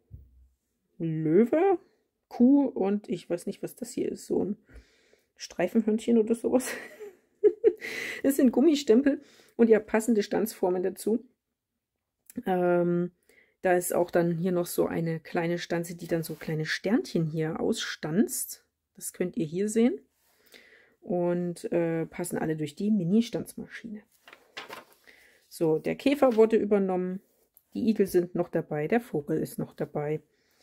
Löwe, Kuh und ich weiß nicht, was das hier ist. So ein Streifenhörnchen oder sowas. Das sind Gummistempel und ihr habt passende Stanzformen dazu. Ähm... Da ist auch dann hier noch so eine kleine Stanze, die dann so kleine Sternchen hier ausstanzt. Das könnt ihr hier sehen. Und äh, passen alle durch die Mini-Stanzmaschine. So, der Käfer wurde übernommen. Die Igel sind noch dabei. Der Vogel ist noch dabei.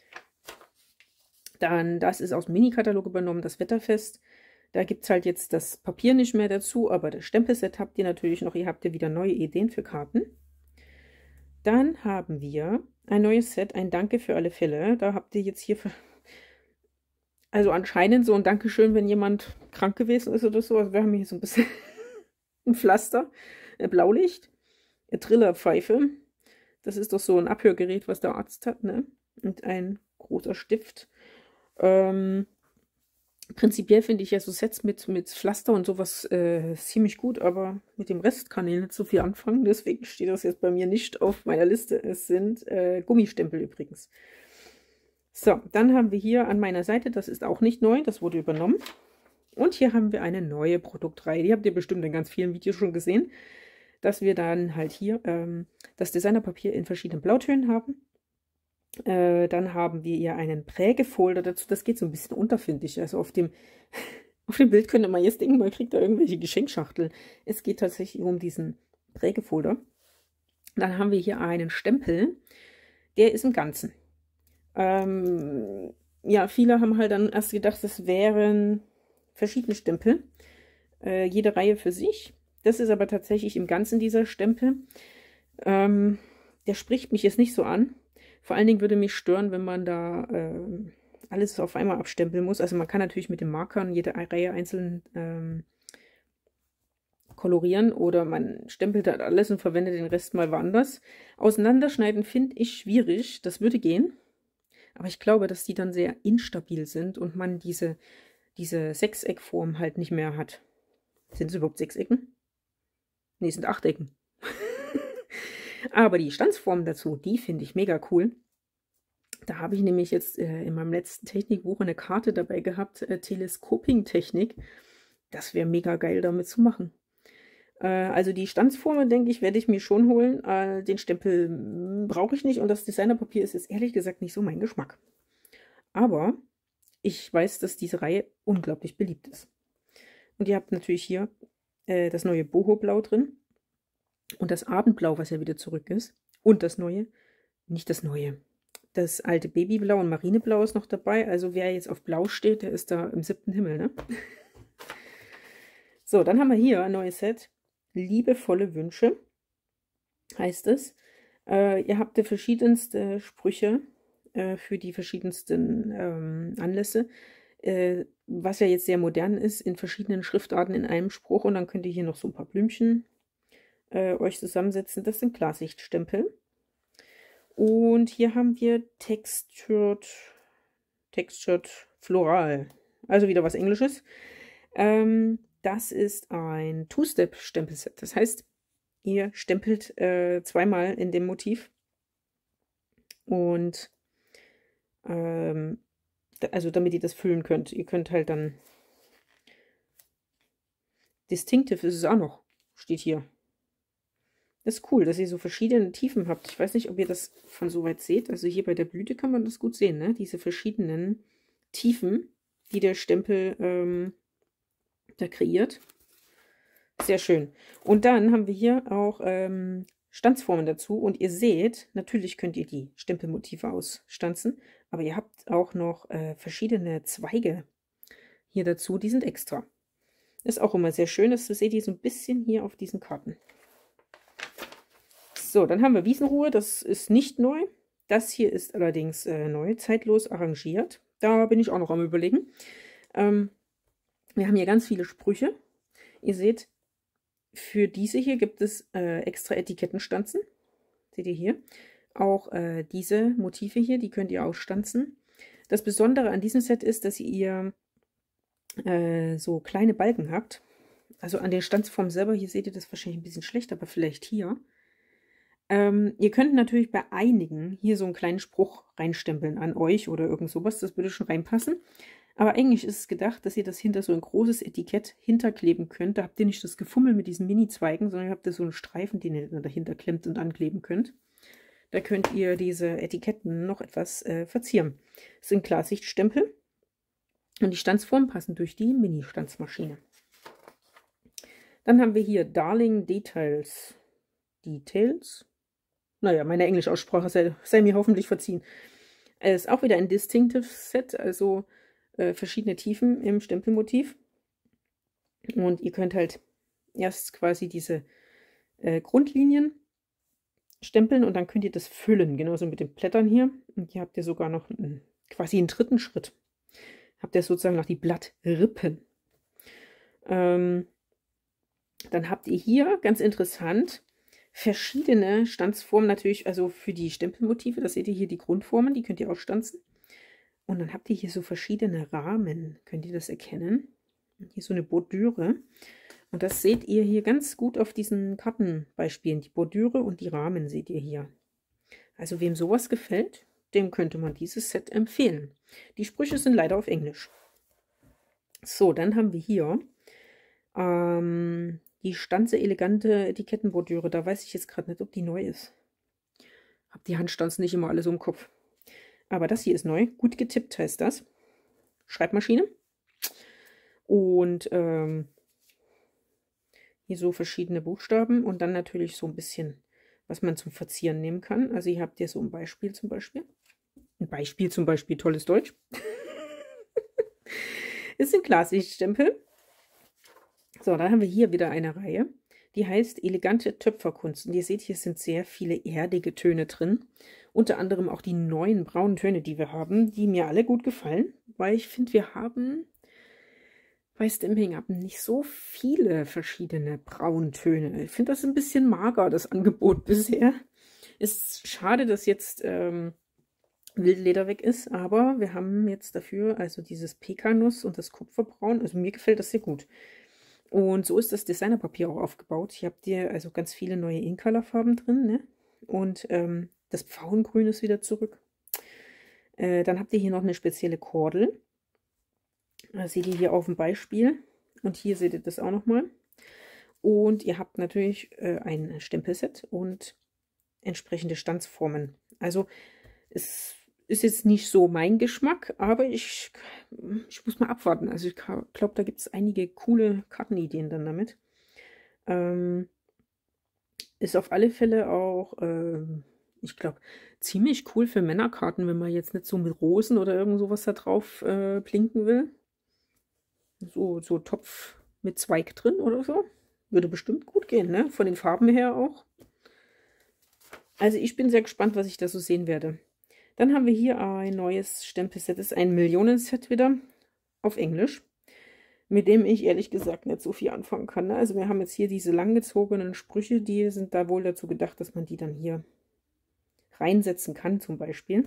Dann, das ist aus dem Mini-Katalog übernommen, das Wetterfest. Da gibt es halt jetzt das Papier nicht mehr dazu, aber das Stempelset habt ihr natürlich noch. Ihr habt ja wieder neue Ideen für Karten. Dann haben wir ein neues Set, ein Danke für alle Fälle. Da habt ihr jetzt hier, für, also anscheinend so ein Dankeschön, wenn jemand krank gewesen ist oder so. Also wir haben hier so ein bisschen ein Pflaster, ein Blaulicht, eine Trillerpfeife. Das ist doch so ein Abhörgerät, was der Arzt hat, ne? Und ein großer Stift. Ähm, Prinzipiell finde ich ja so Sets mit, mit Pflaster und sowas äh, ziemlich gut, aber mit dem Rest kann ich nicht so viel anfangen. Deswegen steht das jetzt bei mir nicht auf meiner Liste. Es sind äh, Gummistempel übrigens. So, dann haben wir hier an meiner Seite, das ist auch nicht neu, das wurde übernommen. Und hier haben wir eine neue Produktreihe. Die habt ihr bestimmt in ganz vielen Videos schon gesehen, dass wir dann halt hier ähm, das Designerpapier in verschiedenen Blautönen haben. Äh, dann haben wir hier einen Prägefolder dazu. Das geht so ein bisschen unter, finde ich. Also auf dem, auf dem Bild könnte man jetzt denken, man kriegt da irgendwelche Geschenkschachteln. Es geht tatsächlich um diesen Prägefolder. Dann haben wir hier einen Stempel, der ist im Ganzen. Ähm, ja, viele haben halt dann erst gedacht, das wären verschiedene Stempel, äh, jede Reihe für sich. Das ist aber tatsächlich im Ganzen dieser Stempel. Ähm, der spricht mich jetzt nicht so an. Vor allen Dingen würde mich stören, wenn man da äh, alles auf einmal abstempeln muss. Also man kann natürlich mit den Markern jede Reihe einzeln ähm, kolorieren oder man stempelt halt alles und verwendet den Rest mal woanders. Auseinanderschneiden finde ich schwierig. Das würde gehen. Aber ich glaube, dass die dann sehr instabil sind und man diese, diese Sechseckform halt nicht mehr hat. Sind es überhaupt Sechsecken? Ne, es sind Achtecken. Aber die Stanzform dazu, die finde ich mega cool. Da habe ich nämlich jetzt äh, in meinem letzten Technikbuch eine Karte dabei gehabt, äh, Telescoping-Technik. Das wäre mega geil, damit zu machen. Äh, also die Stanzformen, denke ich, werde ich mir schon holen. Äh, den Stempel brauche ich nicht und das Designerpapier ist jetzt ehrlich gesagt nicht so mein Geschmack. Aber ich weiß, dass diese Reihe unglaublich beliebt ist. Und ihr habt natürlich hier äh, das neue Boho-Blau drin. Und das Abendblau, was ja wieder zurück ist. Und das neue, nicht das neue. Das alte Babyblau und Marineblau ist noch dabei. Also wer jetzt auf Blau steht, der ist da im siebten Himmel, ne? So, dann haben wir hier ein neues Set. Liebevolle Wünsche heißt es. Äh, ihr habt ja verschiedenste Sprüche äh, für die verschiedensten ähm, Anlässe. Äh, was ja jetzt sehr modern ist, in verschiedenen Schriftarten in einem Spruch. Und dann könnt ihr hier noch so ein paar Blümchen äh, euch zusammensetzen. Das sind Klarsichtstempel. Und hier haben wir Textured, Textured Floral. Also wieder was Englisches. Ähm, das ist ein Two-Step-Stempelset. Das heißt, ihr stempelt äh, zweimal in dem Motiv. Und ähm, also damit ihr das füllen könnt. Ihr könnt halt dann Distinctive ist es auch noch, steht hier. Das ist cool, dass ihr so verschiedene Tiefen habt. Ich weiß nicht, ob ihr das von so weit seht. Also hier bei der Blüte kann man das gut sehen, ne? Diese verschiedenen Tiefen, die der Stempel ähm, da kreiert. Sehr schön. Und dann haben wir hier auch ähm, Stanzformen dazu. Und ihr seht, natürlich könnt ihr die Stempelmotive ausstanzen, aber ihr habt auch noch äh, verschiedene Zweige hier dazu. Die sind extra. Ist auch immer sehr schön. Das seht ihr so ein bisschen hier auf diesen Karten. So, dann haben wir Wiesenruhe, das ist nicht neu. Das hier ist allerdings äh, neu, zeitlos arrangiert. Da bin ich auch noch am Überlegen. Ähm, wir haben hier ganz viele Sprüche. Ihr seht, für diese hier gibt es äh, extra Etikettenstanzen. Seht ihr hier? Auch äh, diese Motive hier, die könnt ihr ausstanzen. Das Besondere an diesem Set ist, dass ihr äh, so kleine Balken habt. Also an der Stanzform selber, hier seht ihr das wahrscheinlich ein bisschen schlecht, aber vielleicht hier. Ähm, ihr könnt natürlich bei einigen hier so einen kleinen Spruch reinstempeln an euch oder irgend sowas. Das würde schon reinpassen. Aber eigentlich ist es gedacht, dass ihr das hinter so ein großes Etikett hinterkleben könnt. Da habt ihr nicht das Gefummel mit diesen Mini-Zweigen, sondern ihr habt da so einen Streifen, den ihr dahinter klemmt und ankleben könnt. Da könnt ihr diese Etiketten noch etwas äh, verzieren. Das sind Klarsichtstempel. Und die Stanzformen passen durch die Mini-Stanzmaschine. Dann haben wir hier Darling Details. Details? Naja, meine Englischaussprache sei, sei mir hoffentlich verziehen. Es ist auch wieder ein Distinctive Set, also äh, verschiedene Tiefen im Stempelmotiv. Und ihr könnt halt erst quasi diese äh, Grundlinien stempeln und dann könnt ihr das füllen, genauso mit den Blättern hier. Und hier habt ihr sogar noch einen, quasi einen dritten Schritt. Habt ihr sozusagen noch die Blattrippen. Ähm, dann habt ihr hier, ganz interessant, verschiedene Stanzformen natürlich, also für die Stempelmotive, das seht ihr hier die Grundformen, die könnt ihr ausstanzen. Und dann habt ihr hier so verschiedene Rahmen, könnt ihr das erkennen. Hier so eine Bordüre. Und das seht ihr hier ganz gut auf diesen Kartenbeispielen. Die Bordüre und die Rahmen seht ihr hier. Also wem sowas gefällt, dem könnte man dieses Set empfehlen. Die Sprüche sind leider auf Englisch. So, dann haben wir hier ähm, die Stanze elegante Etikettenbordüre. Da weiß ich jetzt gerade nicht, ob die neu ist. Hab die Handstanzen nicht immer alle so im Kopf. Aber das hier ist neu. Gut getippt heißt das. Schreibmaschine. Und ähm, hier so verschiedene Buchstaben. Und dann natürlich so ein bisschen was man zum Verzieren nehmen kann. Also ihr habt hier so ein Beispiel zum Beispiel. Ein Beispiel zum Beispiel, tolles Deutsch. Ist ein Klarsichtstempel. So, dann haben wir hier wieder eine Reihe, die heißt Elegante Töpferkunst. Und ihr seht, hier sind sehr viele erdige Töne drin. Unter anderem auch die neuen braunen Töne, die wir haben, die mir alle gut gefallen. Weil ich finde, wir haben bei Stampin' Up nicht so viele verschiedene Brauntöne. Ich finde das ein bisschen mager, das Angebot bisher. Ist schade, dass jetzt ähm, Wildleder weg ist, aber wir haben jetzt dafür also dieses Pekanuss und das Kupferbraun. Also mir gefällt das sehr gut. Und so ist das Designerpapier auch aufgebaut. Hier habt ihr also ganz viele neue Incolor-Farben drin, ne? Und ähm, das Pfauengrün ist wieder zurück. Äh, dann habt ihr hier noch eine spezielle Kordel. Das seht ihr hier auf dem Beispiel. Und hier seht ihr das auch nochmal. Und ihr habt natürlich äh, ein Stempelset und entsprechende Stanzformen. Also es ist jetzt nicht so mein Geschmack, aber ich, ich muss mal abwarten. Also ich glaube, da gibt es einige coole Kartenideen dann damit. Ähm, ist auf alle Fälle auch, ähm, ich glaube, ziemlich cool für Männerkarten, wenn man jetzt nicht so mit Rosen oder irgend sowas da drauf äh, blinken will. So, so Topf mit Zweig drin oder so. Würde bestimmt gut gehen, ne? Von den Farben her auch. Also ich bin sehr gespannt, was ich da so sehen werde. Dann haben wir hier ein neues Stempelset. Das ist ein Millionenset wieder auf Englisch, mit dem ich ehrlich gesagt nicht so viel anfangen kann. Ne? Also wir haben jetzt hier diese langgezogenen Sprüche, die sind da wohl dazu gedacht, dass man die dann hier reinsetzen kann zum Beispiel.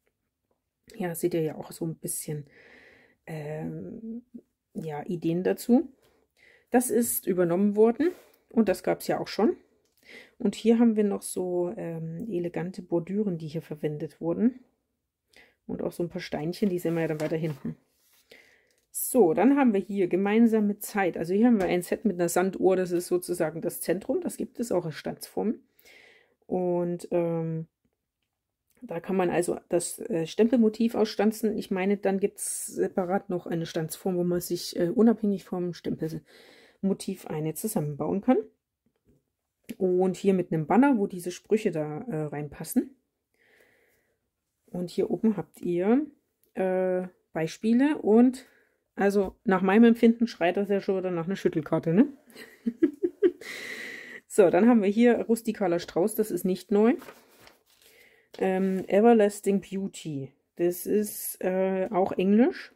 Ja, seht ihr ja auch so ein bisschen ähm, ja, Ideen dazu. Das ist übernommen worden und das gab es ja auch schon. Und hier haben wir noch so ähm, elegante Bordüren, die hier verwendet wurden. Und auch so ein paar Steinchen, die sehen wir ja dann weiter hinten. So, dann haben wir hier gemeinsame Zeit. Also hier haben wir ein Set mit einer Sanduhr, das ist sozusagen das Zentrum. Das gibt es auch als Stanzform. Und ähm, da kann man also das äh, Stempelmotiv ausstanzen. Ich meine, dann gibt es separat noch eine Stanzform, wo man sich äh, unabhängig vom Stempelmotiv eine zusammenbauen kann. Und hier mit einem Banner, wo diese Sprüche da äh, reinpassen. Und hier oben habt ihr äh, Beispiele. Und also nach meinem Empfinden schreit das ja schon wieder nach einer Schüttelkarte, ne? So, dann haben wir hier Rustikaler Strauß, das ist nicht neu. Ähm, Everlasting Beauty, das ist äh, auch Englisch.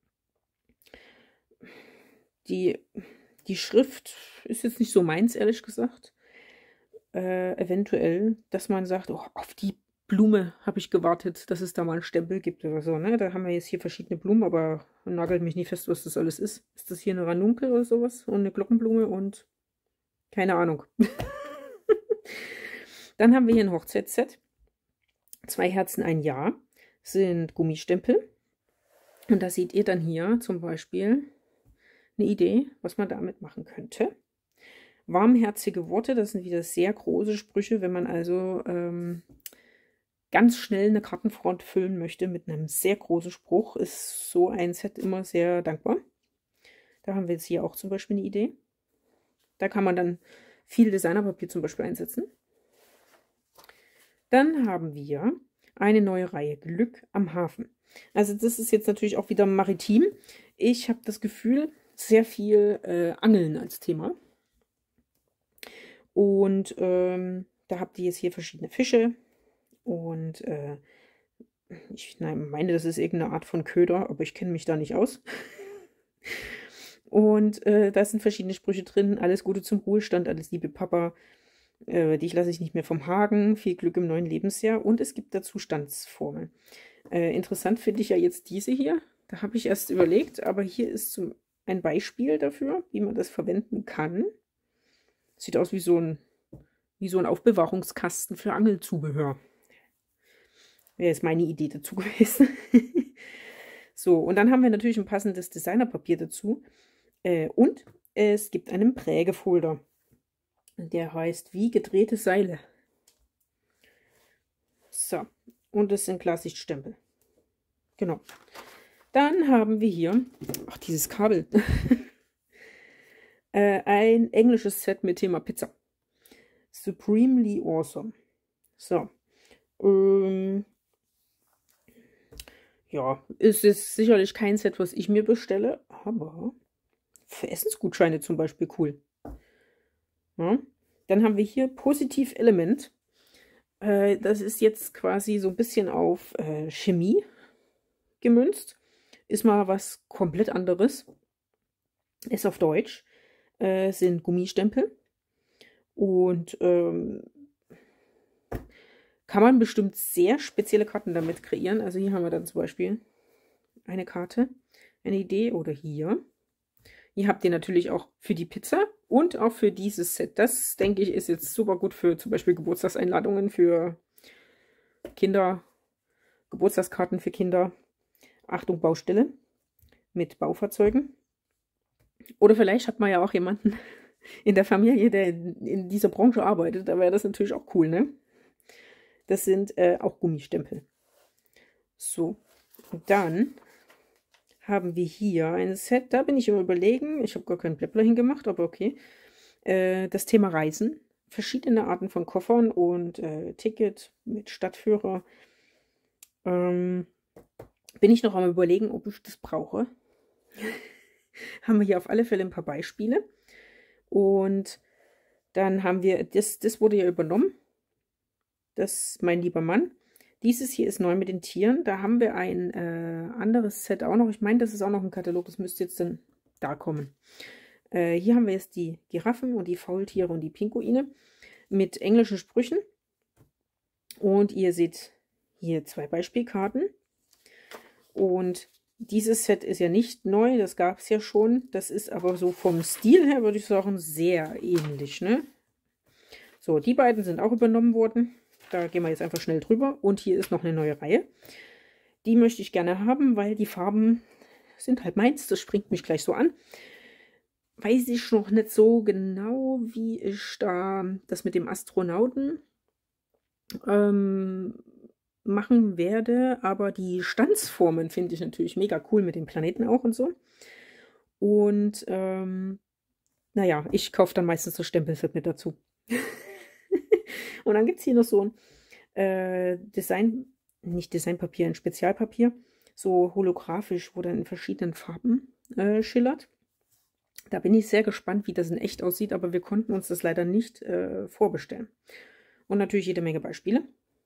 Die, die Schrift ist jetzt nicht so meins, ehrlich gesagt. Äh, eventuell, dass man sagt, oh, auf die Blume habe ich gewartet, dass es da mal einen Stempel gibt oder so. Ne? Da haben wir jetzt hier verschiedene Blumen, aber nagelt mich nicht fest, was das alles ist. Ist das hier eine Ranunkel oder sowas? Und eine Glockenblume und keine Ahnung. Dann haben wir hier ein Hochzeitsset. Zwei Herzen, ein Jahr sind Gummistempel. Und da seht ihr dann hier zum Beispiel eine Idee, was man damit machen könnte. Warmherzige Worte, das sind wieder sehr große Sprüche, wenn man also ähm, ganz schnell eine Kartenfront füllen möchte mit einem sehr großen Spruch, ist so ein Set immer sehr dankbar. Da haben wir jetzt hier auch zum Beispiel eine Idee. Da kann man dann viel Designerpapier zum Beispiel einsetzen. Dann haben wir eine neue Reihe, Glück am Hafen. Also das ist jetzt natürlich auch wieder maritim. Ich habe das Gefühl, sehr viel äh, Angeln als Thema. Und ähm, da habt ihr jetzt hier verschiedene Fische. Und äh, ich nein, meine, das ist irgendeine Art von Köder, aber ich kenne mich da nicht aus. Und äh, da sind verschiedene Sprüche drin. Alles Gute zum Ruhestand, alles Liebe Papa. Äh, dich lasse ich nicht mehr vom Haken. Viel Glück im neuen Lebensjahr. Und es gibt dazu Stanzformeln. Äh, interessant finde ich ja jetzt diese hier. Da habe ich erst überlegt, aber hier ist zum, ein Beispiel dafür, wie man das verwenden kann. Sieht aus wie so ein, wie so ein Aufbewahrungskasten für Angelzubehör. Wäre jetzt meine Idee dazu gewesen. So, und dann haben wir natürlich ein passendes Designerpapier dazu. Äh, und es gibt einen Prägefolder. Der heißt Wie gedrehte Seile. So, und das sind Klarsichtstempel. Genau. Dann haben wir hier, ach, dieses Kabel. äh, ein englisches Set mit Thema Pizza. Supremely Awesome. So. Ähm, ja, es ist sicherlich kein Set, was ich mir bestelle, aber für Essensgutscheine zum Beispiel cool. Ja. Dann haben wir hier Positiv Element. Äh, das ist jetzt quasi so ein bisschen auf äh, Chemie gemünzt. Ist mal was komplett anderes. Ist auf Deutsch. Äh, sind Gummistempel. Und ähm, kann man bestimmt sehr spezielle Karten damit kreieren. Also hier haben wir dann zum Beispiel eine Karte, eine Idee oder hier. Hier habt ihr natürlich auch für die Pizza und auch für dieses Set. Das, denke ich, ist jetzt super gut für zum Beispiel Geburtstagseinladungen für Kinder, Geburtstagskarten für Kinder. Achtung, Baustelle mit Baufahrzeugen. Oder vielleicht hat man ja auch jemanden in der Familie, der in, in dieser Branche arbeitet. Da wäre das natürlich auch cool, ne? Das sind äh, auch Gummistempel. So, und dann haben wir hier ein Set. Da bin ich im Überlegen. Ich habe gar keinen Blättler hingemacht, aber okay. Äh, das Thema Reisen. Verschiedene Arten von Koffern und äh, Ticket mit Stadtführer. Ähm, bin ich noch am Überlegen, ob ich das brauche. Haben wir hier auf alle Fälle ein paar Beispiele. Und dann haben wir, das, das wurde ja übernommen. Das, mein lieber Mann. Dieses hier ist neu mit den Tieren. Da haben wir ein äh, anderes Set auch noch. Ich meine, das ist auch noch ein Katalog. Das müsste jetzt dann da kommen. Äh, hier haben wir jetzt die Giraffen und die Faultiere und die Pinguine mit englischen Sprüchen. Und ihr seht hier zwei Beispielkarten. Und dieses Set ist ja nicht neu, das gab es ja schon. Das ist aber so vom Stil her, würde ich sagen, sehr ähnlich, ne? So, die beiden sind auch übernommen worden. Da gehen wir jetzt einfach schnell drüber. Und hier ist noch eine neue Reihe. Die möchte ich gerne haben, weil die Farben sind halt meins. Das springt mich gleich so an. Weiß ich noch nicht so genau, wie ich da das mit dem Astronauten ähm, machen werde, aber die Stanzformen finde ich natürlich mega cool mit den Planeten auch und so. Und ähm, naja, ich kaufe dann meistens das Stempelset mit dazu. Und dann gibt es hier noch so ein äh, Design, nicht Designpapier, ein Spezialpapier, so holographisch, wo dann in verschiedenen Farben äh, schillert. Da bin ich sehr gespannt, wie das in echt aussieht, aber wir konnten uns das leider nicht äh, vorbestellen. Und natürlich jede Menge Beispiele.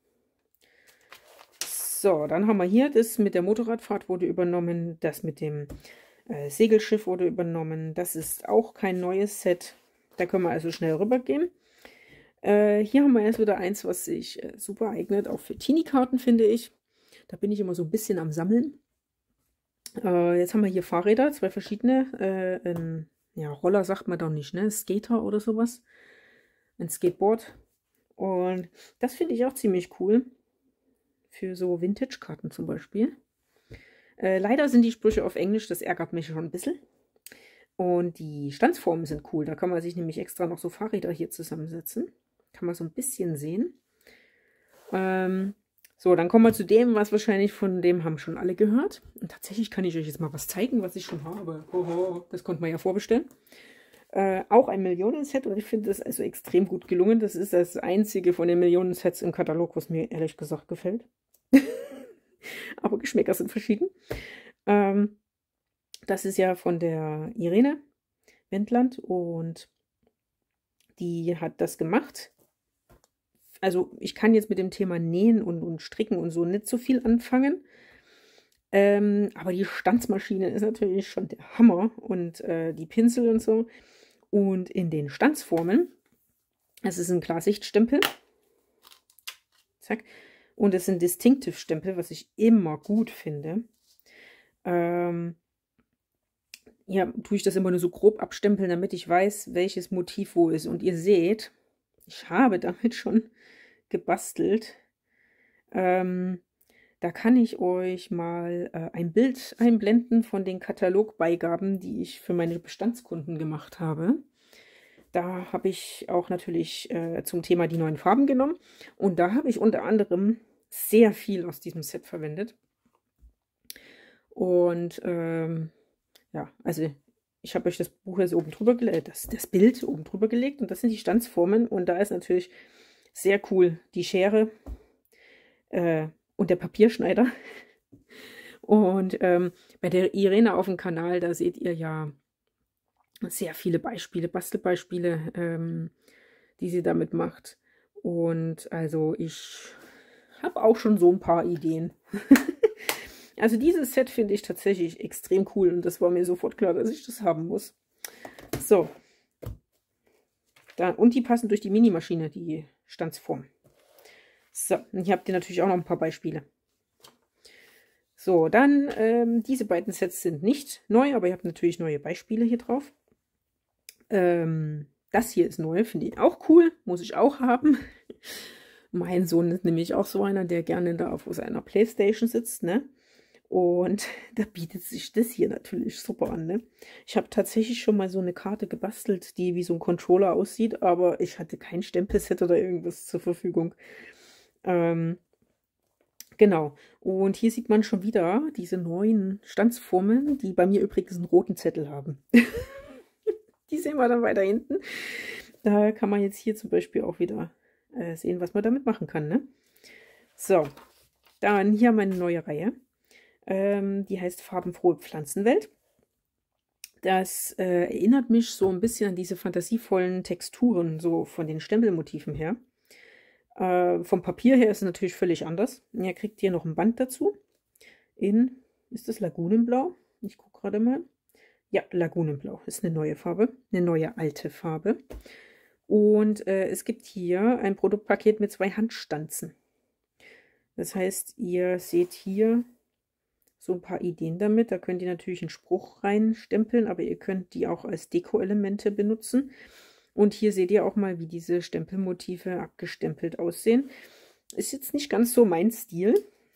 So, dann haben wir hier, das mit der Motorradfahrt wurde übernommen, das mit dem äh, Segelschiff wurde übernommen. Das ist auch kein neues Set, da können wir also schnell rübergehen. Äh, hier haben wir jetzt wieder eins, was sich äh, super eignet, auch für Teenie-Karten, finde ich. Da bin ich immer so ein bisschen am Sammeln. Äh, jetzt haben wir hier Fahrräder, zwei verschiedene. Äh, ein, ja, Roller sagt man doch nicht, ne? Skater oder sowas. Ein Skateboard. Und das finde ich auch ziemlich cool. Für so Vintage-Karten zum Beispiel. Äh, leider sind die Sprüche auf Englisch, das ärgert mich schon ein bisschen. Und die Stanzformen sind cool. Da kann man sich nämlich extra noch so Fahrräder hier zusammensetzen. Kann man so ein bisschen sehen. Ähm, so, dann kommen wir zu dem, was wahrscheinlich von dem haben schon alle gehört. Und tatsächlich kann ich euch jetzt mal was zeigen, was ich schon habe. Hoho, das konnte man ja vorbestellen. Äh, auch ein Millionen-Set und ich finde das also extrem gut gelungen. Das ist das einzige von den Millionen-Sets im Katalog, was mir ehrlich gesagt gefällt. Aber Geschmäcker sind verschieden. Ähm, das ist ja von der Irene Wendland und die hat das gemacht. Also ich kann jetzt mit dem Thema Nähen und, und Stricken und so nicht so viel anfangen. Ähm, aber die Stanzmaschine ist natürlich schon der Hammer und äh, die Pinsel und so. Und in den Stanzformen, es ist ein Klarsichtstempel. Zack. Und es sind Distinctive-Stempel, was ich immer gut finde. Ähm, ja, tue ich das immer nur so grob abstempeln, damit ich weiß, welches Motiv wo ist. Und ihr seht, ich habe damit schon gebastelt. Ähm, da kann ich euch mal äh, ein Bild einblenden von den Katalogbeigaben, die ich für meine Bestandskunden gemacht habe. Da habe ich auch natürlich äh, zum Thema die neuen Farben genommen. Und da habe ich unter anderem sehr viel aus diesem Set verwendet. Und ähm, ja, also ich habe euch das Buch jetzt oben drüber gelegt, das, das Bild oben drüber gelegt. Und das sind die Stanzformen. Und da ist natürlich Sehr cool. Die Schere äh, und der Papierschneider. Und ähm, bei der Irene auf dem Kanal, da seht ihr ja sehr viele Beispiele, Bastelbeispiele, ähm, die sie damit macht. Und also ich habe auch schon so ein paar Ideen. Also dieses Set finde ich tatsächlich extrem cool und das war mir sofort klar, dass ich das haben muss. So. Da, und die passen durch die Minimaschine, die Stanzform. So, und hier habt ihr natürlich auch noch ein paar Beispiele. So, dann, ähm, diese beiden Sets sind nicht neu, aber ihr habt natürlich neue Beispiele hier drauf. Ähm, das hier ist neu, finde ich auch cool, muss ich auch haben. Mein Sohn ist nämlich auch so einer, der gerne da auf seiner Playstation sitzt, ne? Und da bietet sich das hier natürlich super an, ne? Ich habe tatsächlich schon mal so eine Karte gebastelt, die wie so ein Controller aussieht, aber ich hatte kein Stempelset oder irgendwas zur Verfügung. Ähm, genau. Und hier sieht man schon wieder diese neuen Stanzformeln, die bei mir übrigens einen roten Zettel haben. Die sehen wir dann weiter hinten. Da kann man jetzt hier zum Beispiel auch wieder äh, sehen, was man damit machen kann, ne? So, dann hier haben wir eine neue Reihe. Ähm, die heißt Farbenfrohe Pflanzenwelt. Das äh, erinnert mich so ein bisschen an diese fantasievollen Texturen, so von den Stempelmotiven her. Äh, vom Papier her ist es natürlich völlig anders. Ihr kriegt hier noch ein Band dazu. In, ist das Lagunenblau? Ich gucke gerade mal. Ja, Lagunenblau ist eine neue Farbe, eine neue alte Farbe. Und äh, es gibt hier ein Produktpaket mit zwei Handstanzen. Das heißt, ihr seht hier so ein paar Ideen damit. Da könnt ihr natürlich einen Spruch reinstempeln, aber ihr könnt die auch als Deko-Elemente benutzen. Und hier seht ihr auch mal, wie diese Stempelmotive abgestempelt aussehen. Ist jetzt nicht ganz so mein Stil,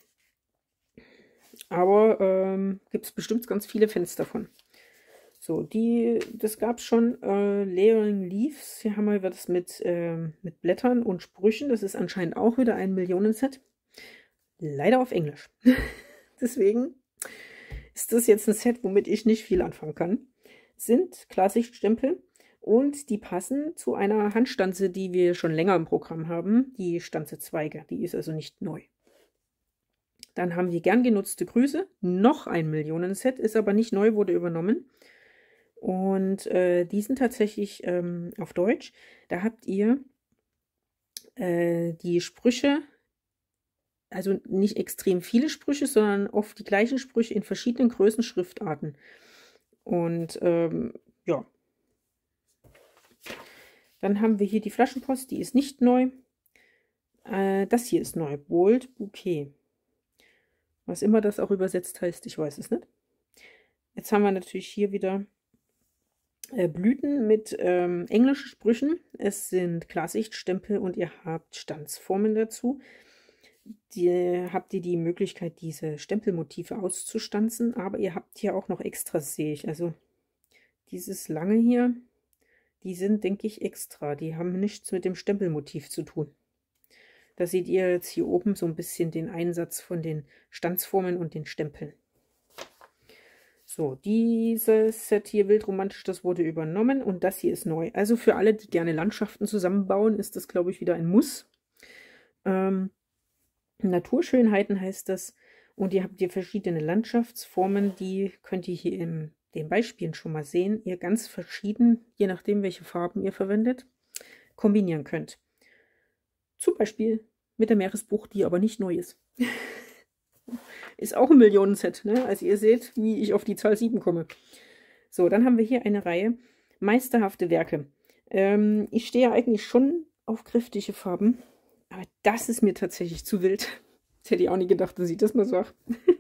aber ähm, gibt es bestimmt ganz viele Fans davon. So, die, das gab es schon, äh, Layering Leaves. Hier haben wir das mit, äh, mit Blättern und Sprüchen. Das ist anscheinend auch wieder ein Millionenset. Leider auf Englisch. Deswegen ist das jetzt ein Set, womit ich nicht viel anfangen kann. Sind Klarsichtstempel und die passen zu einer Handstanze, die wir schon länger im Programm haben. Die Stanze Zweige, die ist also nicht neu. Dann haben wir gern genutzte Grüße. Noch ein Millionenset, ist aber nicht neu, wurde übernommen. Und äh, die sind tatsächlich ähm, auf Deutsch. Da habt ihr äh, die Sprüche, also nicht extrem viele Sprüche, sondern oft die gleichen Sprüche in verschiedenen Größen, Schriftarten. Und ähm, ja. Dann haben wir hier die Flaschenpost, die ist nicht neu. Äh, das hier ist neu, Bold Bouquet. Was immer das auch übersetzt heißt, ich weiß es nicht. Jetzt haben wir natürlich hier wieder äh, Blüten mit ähm, englischen Sprüchen. Es sind Klarsichtstempel und ihr habt Stanzformen dazu. Die, habt ihr die Möglichkeit, diese Stempelmotive auszustanzen, aber ihr habt hier auch noch extra, sehe ich. Also dieses lange hier, die sind, denke ich, extra. Die haben nichts mit dem Stempelmotiv zu tun. Da seht ihr jetzt hier oben so ein bisschen den Einsatz von den Stanzformen und den Stempeln. So, dieses Set hier, Wildromantisch, das wurde übernommen und das hier ist neu. Also für alle, die gerne Landschaften zusammenbauen, ist das, glaube ich, wieder ein Muss. Ähm, Naturschönheiten heißt das. Und ihr habt hier verschiedene Landschaftsformen, die könnt ihr hier in den Beispielen schon mal sehen. Ihr ganz verschieden, je nachdem, welche Farben ihr verwendet, kombinieren könnt. Zum Beispiel mit der Meeresbucht, die aber nicht neu ist. Ist auch ein Millionenset, ne? Also ihr seht, wie ich auf die Zahl sieben komme. So, dann haben wir hier eine Reihe meisterhafte Werke. Ähm, ich stehe ja eigentlich schon auf kräftige Farben, aber das ist mir tatsächlich zu wild. Das hätte ich auch nie gedacht, dass ich das mal sage.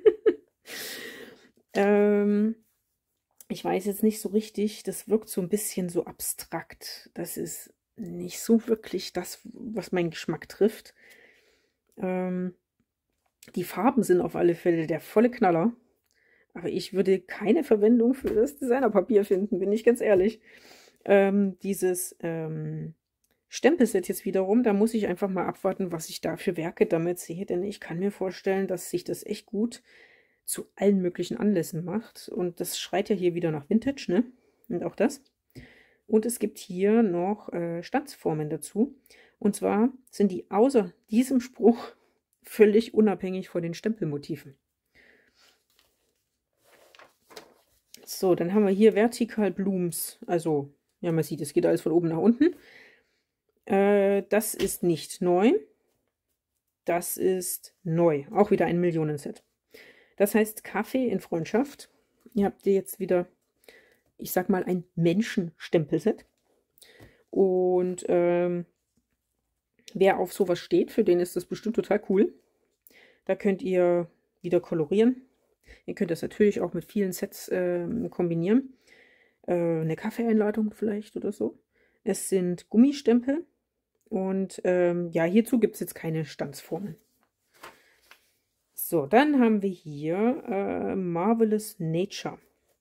ähm, ich weiß jetzt nicht so richtig, das wirkt so ein bisschen so abstrakt. Das ist nicht so wirklich das, was meinen Geschmack trifft. Ähm, die Farben sind auf alle Fälle der volle Knaller. Aber ich würde keine Verwendung für das Designerpapier finden, bin ich ganz ehrlich. Ähm, dieses ähm, Stempelset jetzt wiederum, da muss ich einfach mal abwarten, was ich da für Werke damit sehe. Denn ich kann mir vorstellen, dass sich das echt gut zu allen möglichen Anlässen macht. Und das schreit ja hier wieder nach Vintage, ne? Und auch das. Und es gibt hier noch äh, Stanzformen dazu. Und zwar sind die außer diesem Spruch völlig unabhängig von den Stempelmotiven. So, dann haben wir hier Vertical Blooms. Also, ja, man sieht, es geht alles von oben nach unten. Äh, das ist nicht neu. Das ist neu. Auch wieder ein Millionenset. Das heißt Kaffee in Freundschaft. Ihr habt hier jetzt wieder, ich sag mal, ein Menschenstempelset. Und ähm, wer auf sowas steht, für den ist das bestimmt total cool. Da könnt ihr wieder kolorieren. Ihr könnt das natürlich auch mit vielen Sets äh, kombinieren. Äh, eine Kaffeeeinladung vielleicht oder so. Es sind Gummistempel. Und ähm, ja, hierzu gibt es jetzt keine Stanzformeln. So, dann haben wir hier äh, Marvelous Nature.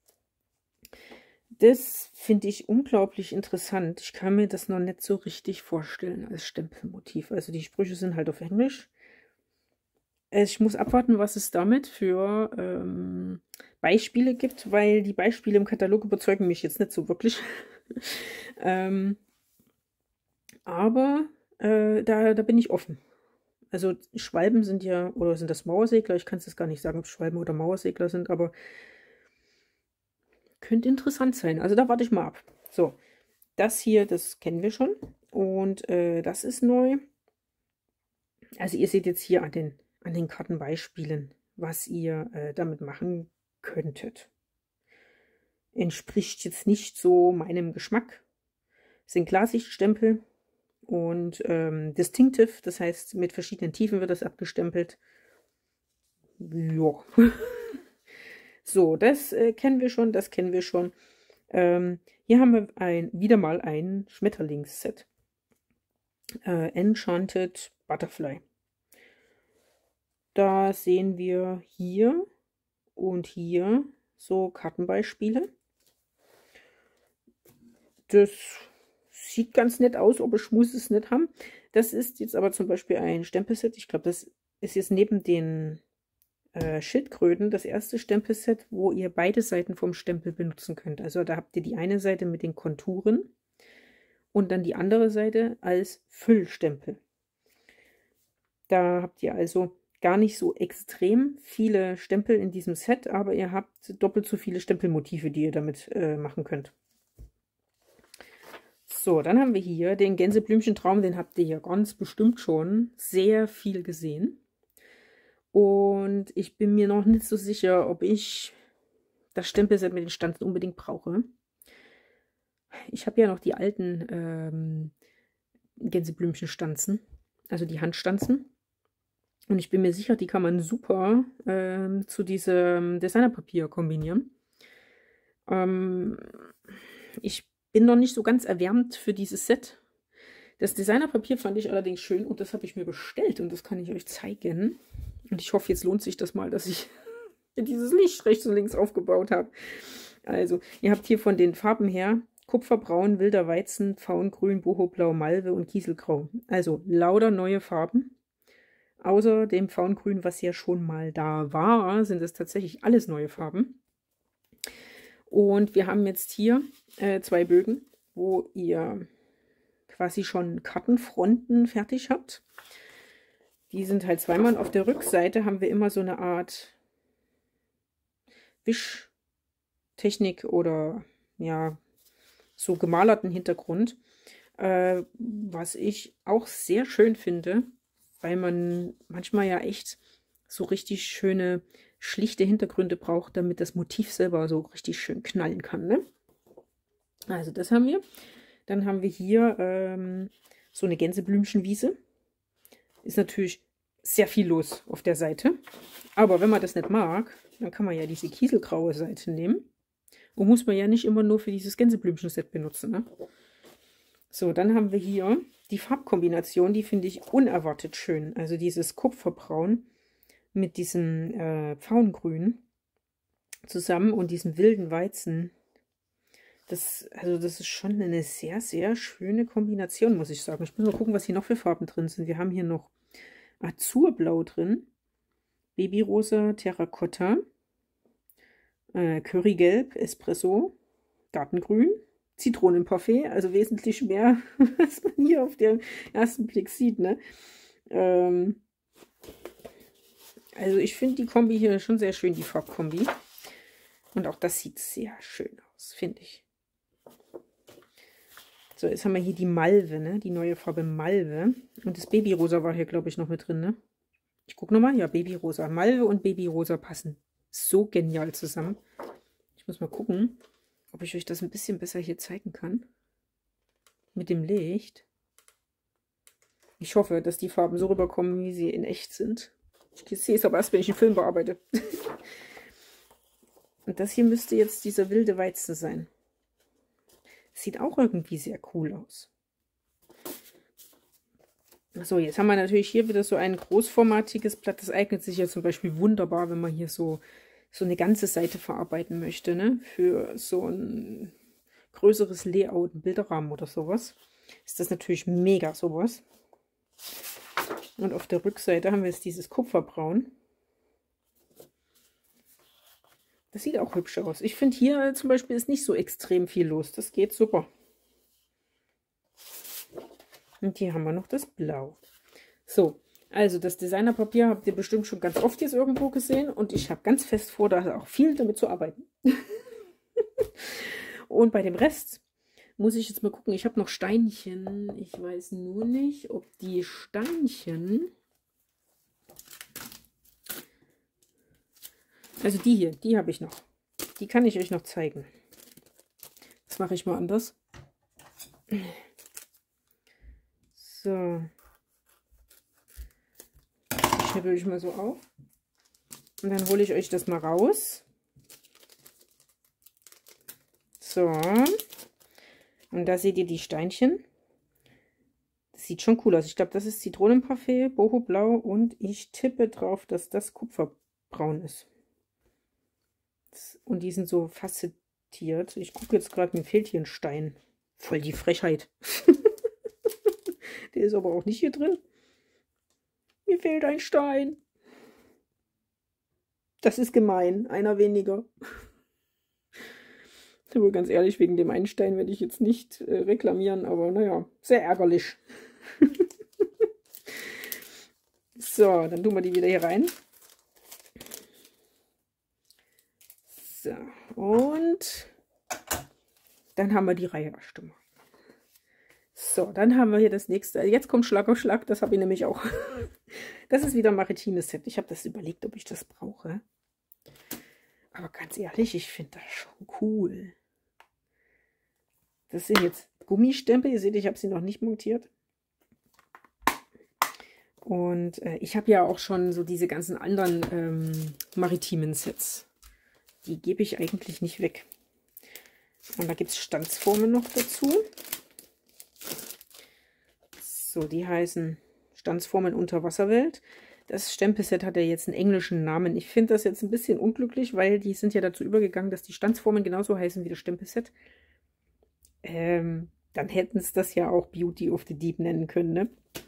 Das finde ich unglaublich interessant. Ich kann mir das noch nicht so richtig vorstellen als Stempelmotiv. Also die Sprüche sind halt auf Englisch. Ich muss abwarten, was es damit für ähm, Beispiele gibt, weil die Beispiele im Katalog überzeugen mich jetzt nicht so wirklich. ähm, aber äh, da, da bin ich offen. Also Schwalben sind ja, oder sind das Mauersegler? Ich kann es jetzt gar nicht sagen, ob es Schwalben oder Mauersegler sind, aber könnte interessant sein. Also da warte ich mal ab. So, das hier, das kennen wir schon. Und äh, das ist neu. Also ihr seht jetzt hier an den, an den Kartenbeispielen, was ihr äh, damit machen könntet. Entspricht jetzt nicht so meinem Geschmack. Das sind Klarsichtstempel und ähm, Distinctive, das heißt mit verschiedenen Tiefen wird das abgestempelt. Ja. So, das äh, kennen wir schon, das kennen wir schon. Ähm, hier haben wir ein, wieder mal ein Schmetterlingsset. Äh, Enchanted Butterfly. Da sehen wir hier und hier so Kartenbeispiele. Das sieht ganz nett aus, aber ich muss es nicht haben. Das ist jetzt aber zum Beispiel ein Stempelset. Ich glaube, das ist jetzt neben den äh, Schildkröten das erste Stempelset, wo ihr beide Seiten vom Stempel benutzen könnt. Also da habt ihr die eine Seite mit den Konturen und dann die andere Seite als Füllstempel. Da habt ihr also gar nicht so extrem viele Stempel in diesem Set, aber ihr habt doppelt so viele Stempelmotive, die ihr damit äh, machen könnt. So, dann haben wir hier den Gänseblümchentraum, den habt ihr ja ganz bestimmt schon sehr viel gesehen. Und ich bin mir noch nicht so sicher, ob ich das Stempelset mit den Stanzen unbedingt brauche. Ich habe ja noch die alten ähm, Gänseblümchenstanzen, also die Handstanzen. Und ich bin mir sicher, die kann man super ähm, zu diesem Designerpapier kombinieren. Ähm, ich bin noch nicht so ganz erwärmt für dieses Set. Das Designerpapier fand ich allerdings schön und das habe ich mir bestellt und das kann ich euch zeigen. Und ich hoffe, jetzt lohnt sich das mal, dass ich dieses Licht rechts und links aufgebaut habe. Also, ihr habt hier von den Farben her Kupferbraun, Wilder Weizen, Pfauengrün, Bohoblau, Malve und Kieselgrau. Also lauter neue Farben. Außer dem Pfauengrün, was ja schon mal da war, sind es tatsächlich alles neue Farben. Und wir haben jetzt hier äh, zwei Bögen, wo ihr quasi schon Kartenfronten fertig habt. Die sind halt zweimal. Auf der Rückseite haben wir immer so eine Art Wischtechnik oder ja, so gemalerten Hintergrund. Äh, was ich auch sehr schön finde, weil man manchmal ja echt so richtig schöne, schlichte Hintergründe braucht, damit das Motiv selber so richtig schön knallen kann. Ne? Also das haben wir. Dann haben wir hier ähm, so eine Gänseblümchenwiese. Ist natürlich sehr viel los auf der Seite. Aber wenn man das nicht mag, dann kann man ja diese kieselgraue Seite nehmen. Und muss man ja nicht immer nur für dieses Gänseblümchen-Set benutzen. Ne? So, dann haben wir hier die Farbkombination, die finde ich unerwartet schön. Also dieses Kupferbraun mit diesem äh, Pfauengrün zusammen und diesem wilden Weizen. Das, also das ist schon eine sehr, sehr schöne Kombination, muss ich sagen. Ich muss mal gucken, was hier noch für Farben drin sind. Wir haben hier noch Azurblau drin, Babyrosa, Terrakotta, äh, Currygelb, Espresso, Gartengrün, Zitronenparfait, also wesentlich mehr, als man hier auf den ersten Blick sieht, ne? Ähm, also ich finde die Kombi hier schon sehr schön, die Farbkombi. Und auch das sieht sehr schön aus, finde ich. So, jetzt haben wir hier die Malve, ne? Die neue Farbe Malve. Und das Babyrosa war hier, glaube ich, noch mit drin, ne? Ich gucke nochmal. Ja, Babyrosa. Malve und Babyrosa passen so genial zusammen. Ich muss mal gucken, ob ich euch das ein bisschen besser hier zeigen kann. Mit dem Licht. Ich hoffe, dass die Farben so rüberkommen, wie sie in echt sind. Ich sehe es aber erst, wenn ich einen Film bearbeite. Und das hier müsste jetzt dieser wilde Weizen sein. Sieht auch irgendwie sehr cool aus. So, jetzt haben wir natürlich hier wieder so ein großformatiges Blatt. Das eignet sich ja zum Beispiel wunderbar, wenn man hier so, so eine ganze Seite verarbeiten möchte, ne? Für so ein größeres Layout, ein Bilderrahmen oder sowas. Ist das natürlich mega sowas. Und auf der Rückseite haben wir jetzt dieses Kupferbraun. Das sieht auch hübsch aus. Ich finde hier zum Beispiel ist nicht so extrem viel los. Das geht super. Und hier haben wir noch das Blau. So, also das Designerpapier habt ihr bestimmt schon ganz oft jetzt irgendwo gesehen. Und ich habe ganz fest vor, da auch viel damit zu arbeiten. Und bei dem Rest muss ich jetzt mal gucken. Ich habe noch Steinchen. Ich weiß nur nicht, ob die Steinchen... Also die hier, die habe ich noch. Die kann ich euch noch zeigen. Das mache ich mal anders. So. Das schnippel ich mal so auf. Und dann hole ich euch das mal raus. So. Und da seht ihr die Steinchen. Das sieht schon cool aus. Ich glaube, das ist Zitronenparfait, Boho Blau und ich tippe drauf, dass das Kupferbraun ist. Und die sind so facettiert. Ich gucke jetzt gerade, mir fehlt hier ein Stein. Voll die Frechheit. Der ist aber auch nicht hier drin. Mir fehlt ein Stein. Das ist gemein. Einer weniger. Aber ganz ehrlich, wegen dem einen Stein werde ich jetzt nicht äh, reklamieren. Aber naja, sehr ärgerlich. So, dann tun wir die wieder hier rein. So, und dann haben wir die Reihe erst mal. So, dann haben wir hier das nächste. Jetzt kommt Schlag auf Schlag, das habe ich nämlich auch. Das ist wieder ein maritimes Set. Ich habe das überlegt, ob ich das brauche. Aber ganz ehrlich, ich finde das schon cool. Das sind jetzt Gummistempel. Ihr seht, ich habe sie noch nicht montiert. Und äh, ich habe ja auch schon so diese ganzen anderen ähm, maritimen Sets. Die gebe ich eigentlich nicht weg. Und da gibt es Stanzformen noch dazu. So, die heißen Stanzformen Unterwasserwelt. Das Stempelset hat ja jetzt einen englischen Namen. Ich finde das jetzt ein bisschen unglücklich, weil die sind ja dazu übergegangen, dass die Stanzformen genauso heißen wie das Stempelset. Ähm, dann hätten es das ja auch Beauty of the Deep nennen können, ne?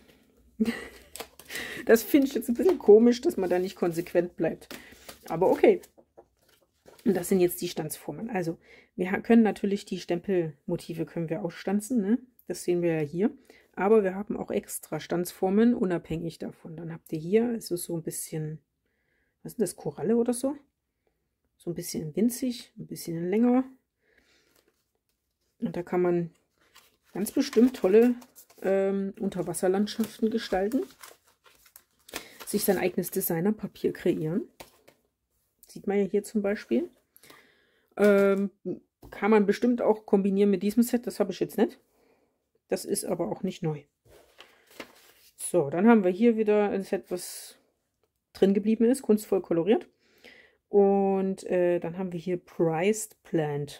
Das finde ich jetzt ein bisschen komisch, dass man da nicht konsequent bleibt. Aber okay. Und das sind jetzt die Stanzformen. Also, wir können natürlich die Stempelmotive können wir ausstanzen, ne? Das sehen wir ja hier. Aber wir haben auch extra Stanzformen, unabhängig davon. Dann habt ihr hier, es ist so ein bisschen, was ist das, Koralle oder so? So ein bisschen winzig, ein bisschen länger. Und da kann man ganz bestimmt tolle ähm, Unterwasserlandschaften gestalten. Sich sein eigenes Designerpapier kreieren. Sieht man ja hier zum Beispiel. Ähm, kann man bestimmt auch kombinieren mit diesem Set. Das habe ich jetzt nicht. Das ist aber auch nicht neu. So, dann haben wir hier wieder ein Set, was drin geblieben ist. Kunstvoll koloriert. Und äh, dann haben wir hier Prized Plant.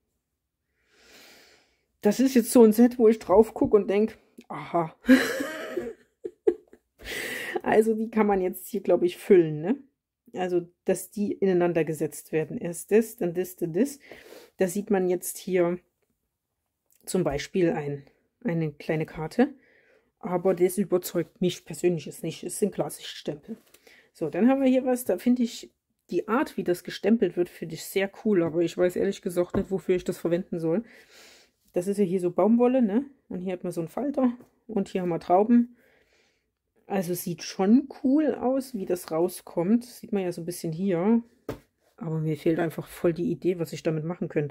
Das ist jetzt so ein Set, wo ich drauf gucke und denke, aha. Also die kann man jetzt hier, glaube ich, füllen, ne? Also, dass die ineinander gesetzt werden. Erst das, dann das, dann das. Da sieht man jetzt hier zum Beispiel ein, eine kleine Karte. Aber das überzeugt mich persönlich jetzt nicht. Es sind Klarsichtstempel. So, dann haben wir hier was. Da finde ich die Art, wie das gestempelt wird, finde ich sehr cool. Aber ich weiß ehrlich gesagt nicht, wofür ich das verwenden soll. Das ist ja hier so Baumwolle, ne? Und hier hat man so einen Falter und hier haben wir Trauben. Also sieht schon cool aus, wie das rauskommt. Das sieht man ja so ein bisschen hier. Aber mir fehlt einfach voll die Idee, was ich damit machen könnte.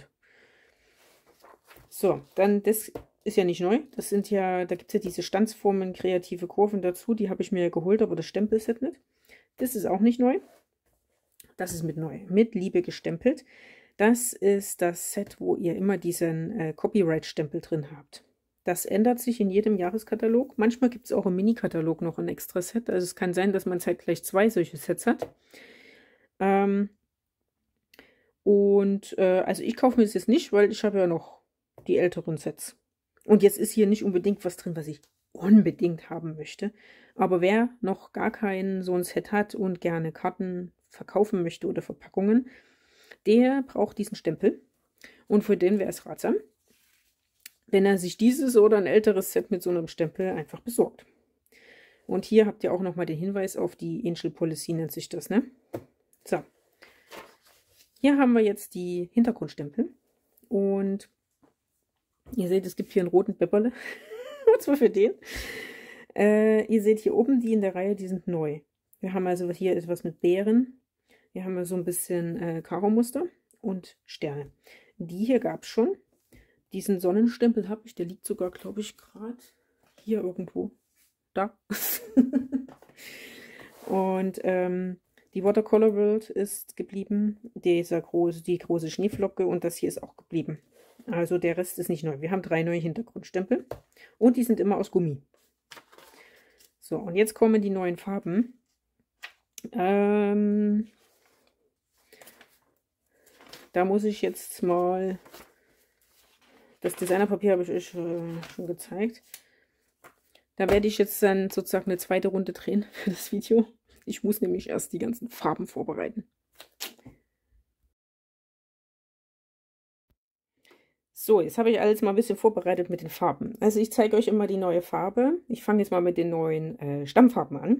So, dann, das ist ja nicht neu. Das sind ja, da gibt es ja diese Stanzformen, kreative Kurven dazu. Die habe ich mir geholt, aber das Stempelset nicht. Das ist auch nicht neu. Das ist mit neu, mit Liebe gestempelt. Das ist das Set, wo ihr immer diesen äh, Copyright-Stempel drin habt. Das ändert sich in jedem Jahreskatalog. Manchmal gibt es auch im Mini-Katalog noch ein extra Set. Also es kann sein, dass man zeitgleich zwei solche Sets hat. Ähm, und äh, also ich kaufe mir das jetzt nicht, weil ich habe ja noch die älteren Sets. Und jetzt ist hier nicht unbedingt was drin, was ich unbedingt haben möchte. Aber wer noch gar kein so ein Set hat und gerne Karten verkaufen möchte oder Verpackungen, der braucht diesen Stempel. Und für den wäre es ratsam, wenn er sich dieses oder ein älteres Set mit so einem Stempel einfach besorgt. Und hier habt ihr auch nochmal den Hinweis auf die Angel Policy, nennt sich das, ne? So. Hier haben wir jetzt die Hintergrundstempel. Und ihr seht, es gibt hier einen roten Pepperle. Und zwar für den. Äh, ihr seht hier oben die in der Reihe, die sind neu. Wir haben also hier etwas mit Beeren. Hier haben wir so ein bisschen äh, Karo-Muster und Sterne. Die hier gab es schon. Diesen Sonnenstempel habe ich, der liegt sogar, glaube ich, gerade hier irgendwo. Da. Und ähm, die Watercolor World ist geblieben. Dieser große, die große Schneeflocke und das hier ist auch geblieben. Also der Rest ist nicht neu. Wir haben drei neue Hintergrundstempel und die sind immer aus Gummi. So, und jetzt kommen die neuen Farben. Ähm, da muss ich jetzt mal... Das Designerpapier habe ich euch äh, schon gezeigt. Da werde ich jetzt dann sozusagen eine zweite Runde drehen für das Video. Ich muss nämlich erst die ganzen Farben vorbereiten. So, jetzt habe ich alles mal ein bisschen vorbereitet mit den Farben. Also ich zeige euch immer die neue Farbe. Ich fange jetzt mal mit den neuen äh, Stammfarben an.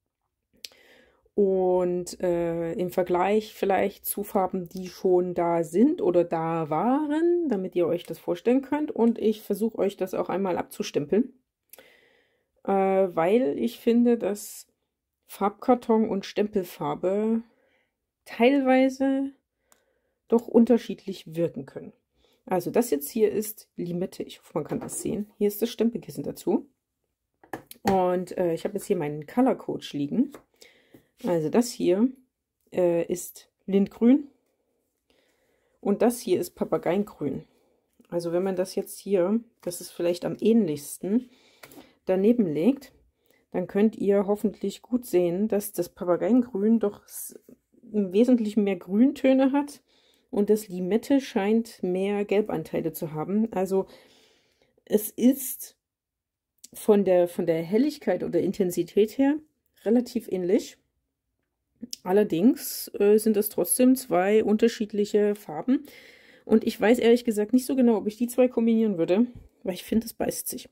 Und äh, im Vergleich vielleicht zu Farben, die schon da sind oder da waren, damit ihr euch das vorstellen könnt. Und ich versuche euch das auch einmal abzustempeln, äh, weil ich finde, dass Farbkarton und Stempelfarbe teilweise doch unterschiedlich wirken können. Also das jetzt hier ist Limette. Ich hoffe, man kann das sehen. Hier ist das Stempelkissen dazu. Und äh, ich habe jetzt hier meinen Color Coach liegen. Also das hier äh, ist Lindgrün und das hier ist Papageiengrün. Also wenn man das jetzt hier, das ist vielleicht am ähnlichsten, daneben legt, dann könnt ihr hoffentlich gut sehen, dass das Papageiengrün doch wesentlich mehr Grüntöne hat und das Limette scheint mehr Gelbanteile zu haben. Also es ist von der, von der Helligkeit oder Intensität her relativ ähnlich. Allerdings äh, sind es trotzdem zwei unterschiedliche Farben. Und ich weiß ehrlich gesagt nicht so genau, ob ich die zwei kombinieren würde, weil ich finde, es beißt sich.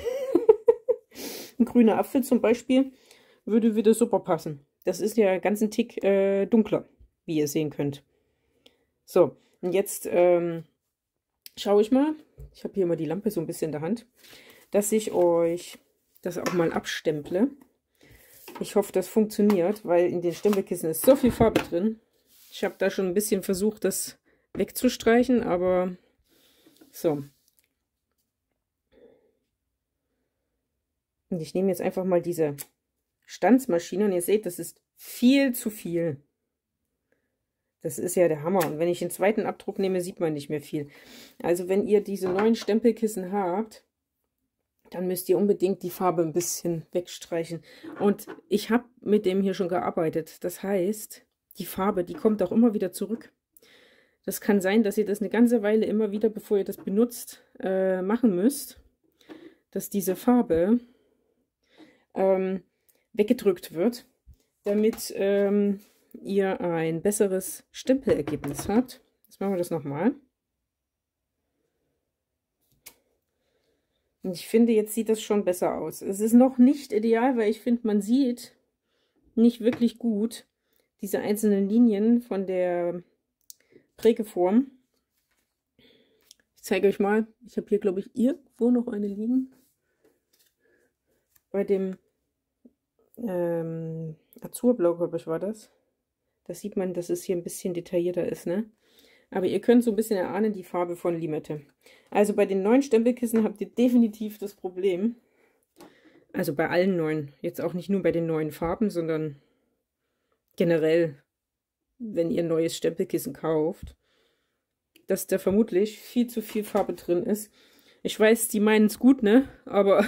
Ein grüner Apfel zum Beispiel würde wieder super passen. Das ist ja ganz ein Tick äh, dunkler, wie ihr sehen könnt. So, und jetzt ähm, schaue ich mal. Ich habe hier mal die Lampe so ein bisschen in der Hand, dass ich euch das auch mal abstemple. Ich hoffe, das funktioniert, weil in den Stempelkissen ist so viel Farbe drin. Ich habe da schon ein bisschen versucht, das wegzustreichen, aber so. Und ich nehme jetzt einfach mal diese Stanzmaschine und ihr seht, das ist viel zu viel. Das ist ja der Hammer. Und wenn ich den zweiten Abdruck nehme, sieht man nicht mehr viel. Also wenn ihr diese neuen Stempelkissen habt, dann müsst ihr unbedingt die Farbe ein bisschen wegstreichen. Und ich habe mit dem hier schon gearbeitet. Das heißt, die Farbe, die kommt auch immer wieder zurück. Das kann sein, dass ihr das eine ganze Weile immer wieder, bevor ihr das benutzt, äh, machen müsst. Dass diese Farbe ähm, weggedrückt wird, damit ähm, ihr ein besseres Stempelergebnis habt. Jetzt machen wir das nochmal. Und ich finde, jetzt sieht das schon besser aus. Es ist noch nicht ideal, weil ich finde, man sieht nicht wirklich gut diese einzelnen Linien von der Prägeform. Ich Ich zeige euch mal. Ich habe hier, glaube ich, irgendwo noch eine liegen. Bei dem ähm, Azurblau, glaube ich, war das. Da sieht man, dass es hier ein bisschen detaillierter ist, ne? Aber ihr könnt so ein bisschen erahnen, die Farbe von Limette. Also bei den neuen Stempelkissen habt ihr definitiv das Problem. Also bei allen neuen. Jetzt auch nicht nur bei den neuen Farben, sondern generell, wenn ihr ein neues Stempelkissen kauft, dass da vermutlich viel zu viel Farbe drin ist. Ich weiß, die meinen es gut, ne? Aber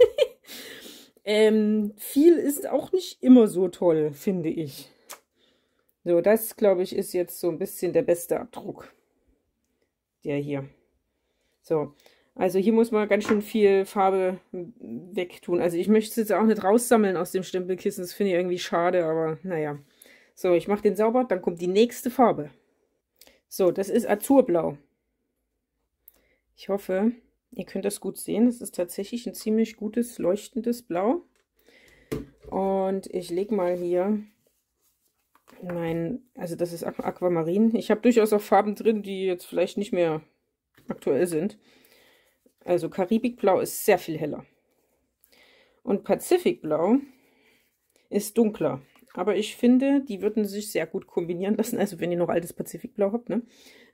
ähm, viel ist auch nicht immer so toll, finde ich. So, das, glaube ich, ist jetzt so ein bisschen der beste Abdruck. Der hier. So, also hier muss man ganz schön viel Farbe wegtun. Also ich möchte es jetzt auch nicht raussammeln aus dem Stempelkissen. Das finde ich irgendwie schade, aber naja. So, ich mache den sauber, dann kommt die nächste Farbe. So, das ist Azurblau. Ich hoffe, ihr könnt das gut sehen. Das ist tatsächlich ein ziemlich gutes, leuchtendes Blau. Und ich lege mal hier mein, also das ist Aquamarin. Ich habe durchaus auch Farben drin, die jetzt vielleicht nicht mehr aktuell sind. Also Karibikblau ist sehr viel heller. Und Pazifikblau ist dunkler. Aber ich finde, die würden sich sehr gut kombinieren lassen. Also wenn ihr noch altes Pazifikblau habt, ne?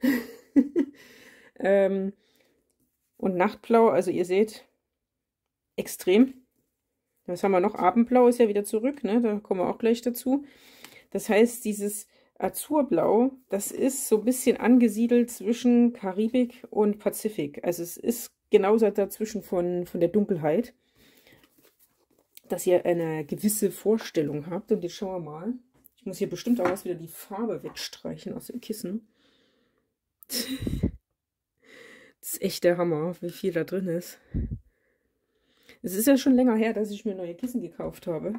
ähm, und Nachtblau, also ihr seht, extrem. Was haben wir noch? Abendblau ist ja wieder zurück, ne? Da kommen wir auch gleich dazu. Das heißt, dieses Azurblau, das ist so ein bisschen angesiedelt zwischen Karibik und Pazifik. Also es ist genauso dazwischen von, von der Dunkelheit, dass ihr eine gewisse Vorstellung habt. Und jetzt schauen wir mal. Ich muss hier bestimmt auch erst wieder die Farbe wegstreichen aus dem Kissen. Das ist echt der Hammer, wie viel da drin ist. Es ist ja schon länger her, dass ich mir neue Kissen gekauft habe.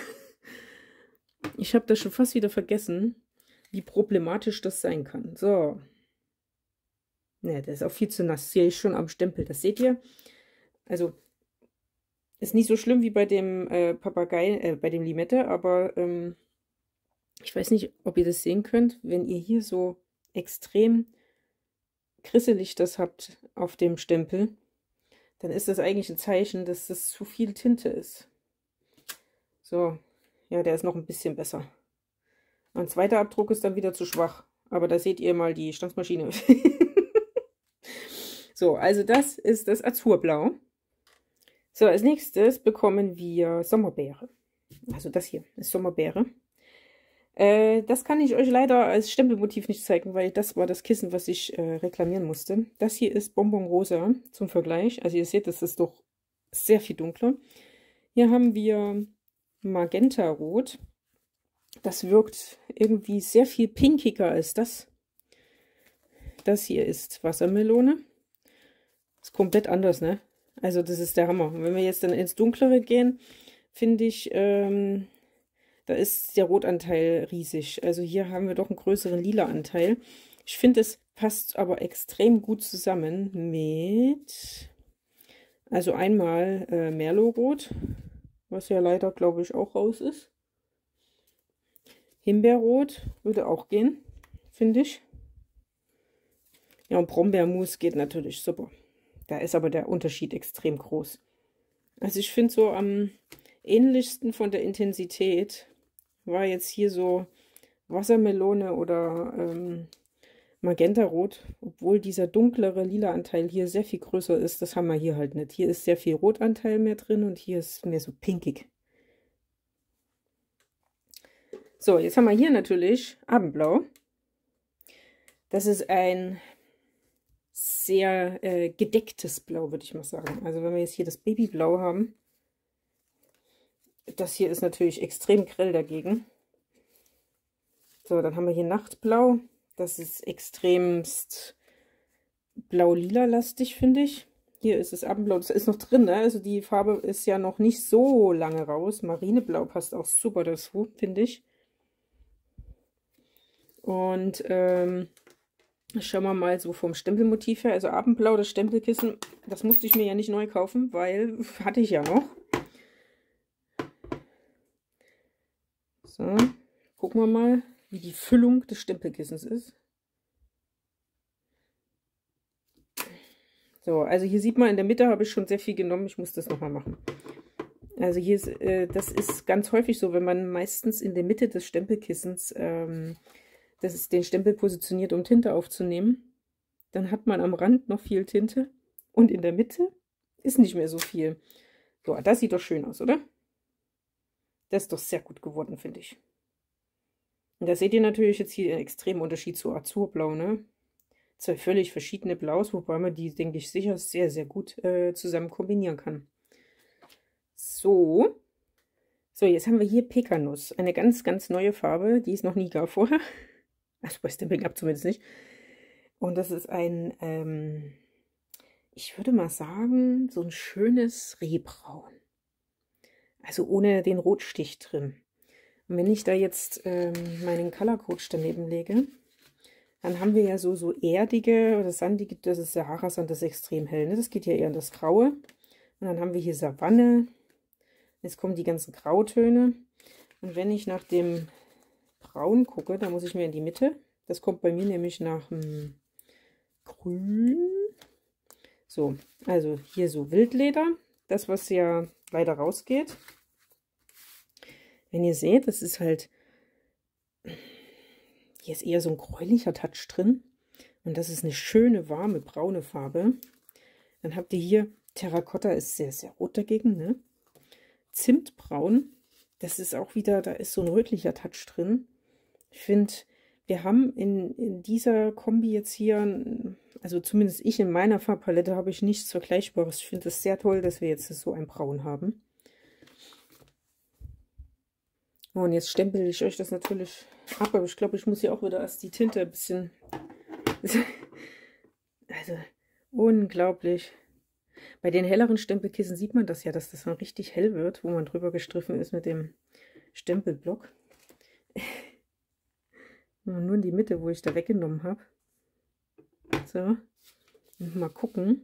Ich habe das schon fast wieder vergessen, wie problematisch das sein kann. So. Ne, der ist auch viel zu nass. Sehe ich schon am Stempel. Das seht ihr. Also, ist nicht so schlimm wie bei dem äh, Papagei, äh, bei dem Limette, aber ähm, ich weiß nicht, ob ihr das sehen könnt, wenn ihr hier so extrem krisselig das habt auf dem Stempel, dann ist das eigentlich ein Zeichen, dass das zu viel Tinte ist. So, ja, der ist noch ein bisschen besser. Ein zweiter Abdruck ist dann wieder zu schwach, aber da seht ihr mal die Stanzmaschine. So, also das ist das Azurblau. So, als nächstes bekommen wir Sommerbeere. Also das hier ist Sommerbeere. Äh, das kann ich euch leider als Stempelmotiv nicht zeigen, weil das war das Kissen, was ich äh, reklamieren musste. Das hier ist Bonbon Rosa zum Vergleich. Also ihr seht, das ist doch sehr viel dunkler. Hier haben wir Magenta Rot. Das wirkt irgendwie sehr viel pinkiger als das. Das hier ist Wassermelone. Ist komplett anders, ne? Also das ist der Hammer. Und wenn wir jetzt dann ins Dunklere gehen, finde ich, ähm, da ist der Rotanteil riesig. Also hier haben wir doch einen größeren lila Anteil. Ich finde, es passt aber extrem gut zusammen mit, also einmal äh, Merlot-Rot, was ja leider, glaube ich, auch raus ist. Himbeerrot würde auch gehen, finde ich. Ja, und Brombeermus geht natürlich super. Da ist aber der Unterschied extrem groß. Also ich finde so am ähnlichsten von der Intensität war jetzt hier so Wassermelone oder ähm, Magenta-Rot, obwohl dieser dunklere lila Anteil hier sehr viel größer ist. Das haben wir hier halt nicht. Hier ist sehr viel Rotanteil mehr drin und hier ist mehr so pinkig. So, jetzt haben wir hier natürlich Abendblau. Das ist ein sehr äh, gedecktes Blau, würde ich mal sagen. Also wenn wir jetzt hier das Babyblau haben, das hier ist natürlich extrem grell dagegen. So, dann haben wir hier Nachtblau. Das ist extremst blau-lila-lastig, finde ich. Hier ist das Abendblau, das ist noch drin, ne? Also die Farbe ist ja noch nicht so lange raus. Marineblau passt auch super dazu, finde ich. Und ähm, schauen wir mal so vom Stempelmotiv her. Also Abendblau, das Stempelkissen, das musste ich mir ja nicht neu kaufen, weil hatte ich ja noch. So, gucken wir mal, wie die Füllung des Stempelkissens ist. So, also hier sieht man, in der Mitte habe ich schon sehr viel genommen. Ich muss das nochmal machen. Also hier ist, äh, das ist ganz häufig so, wenn man meistens in der Mitte des Stempelkissens ähm, das ist, den Stempel positioniert, um Tinte aufzunehmen. Dann hat man am Rand noch viel Tinte und in der Mitte ist nicht mehr so viel. So, das sieht doch schön aus, oder? Das ist doch sehr gut geworden, finde ich. Und da seht ihr natürlich jetzt hier einen extremen Unterschied zu Azurblau, ne? Zwei völlig verschiedene Blaus, wobei man die, denke ich, sicher sehr, sehr gut äh, zusammen kombinieren kann. So. So, jetzt haben wir hier Pekanuss. Eine ganz, ganz neue Farbe, die es noch nie gab vorher. Also bei Stampin' Up zumindest nicht. Und das ist ein, ähm, ich würde mal sagen, so ein schönes Rehbraun. Also ohne den Rotstich drin. Und wenn ich da jetzt ähm, meinen Color Coach daneben lege, dann haben wir ja so, so erdige oder sandige, das ist Sahara-Sand, das ist extrem hell, ne? Das geht ja eher in das Graue. Und dann haben wir hier Savanne. Jetzt kommen die ganzen Grautöne. Und wenn ich nach dem Braun gucke, dann muss ich mir in die Mitte. Das kommt bei mir nämlich nach dem Grün. So, also hier so Wildleder. Das, was ja leider rausgeht. Wenn ihr seht, das ist halt... Hier ist eher so ein gräulicher Touch drin. Und das ist eine schöne, warme, braune Farbe. Dann habt ihr hier, Terrakotta ist sehr, sehr rot dagegen, ne? Zimtbraun, das ist auch wieder, da ist so ein rötlicher Touch drin. Ich finde, wir haben in, in dieser Kombi jetzt hier, also zumindest ich in meiner Farbpalette, habe ich nichts Vergleichbares. Ich finde es sehr toll, dass wir jetzt so ein Braun haben. Oh, und jetzt stempel ich euch das natürlich ab, aber ich glaube, ich muss hier auch wieder erst die Tinte ein bisschen... Also, unglaublich. Bei den helleren Stempelkissen sieht man das ja, dass das dann richtig hell wird, wo man drüber gestriffen ist mit dem Stempelblock. Nur in die Mitte, wo ich da weggenommen habe. So, und mal gucken.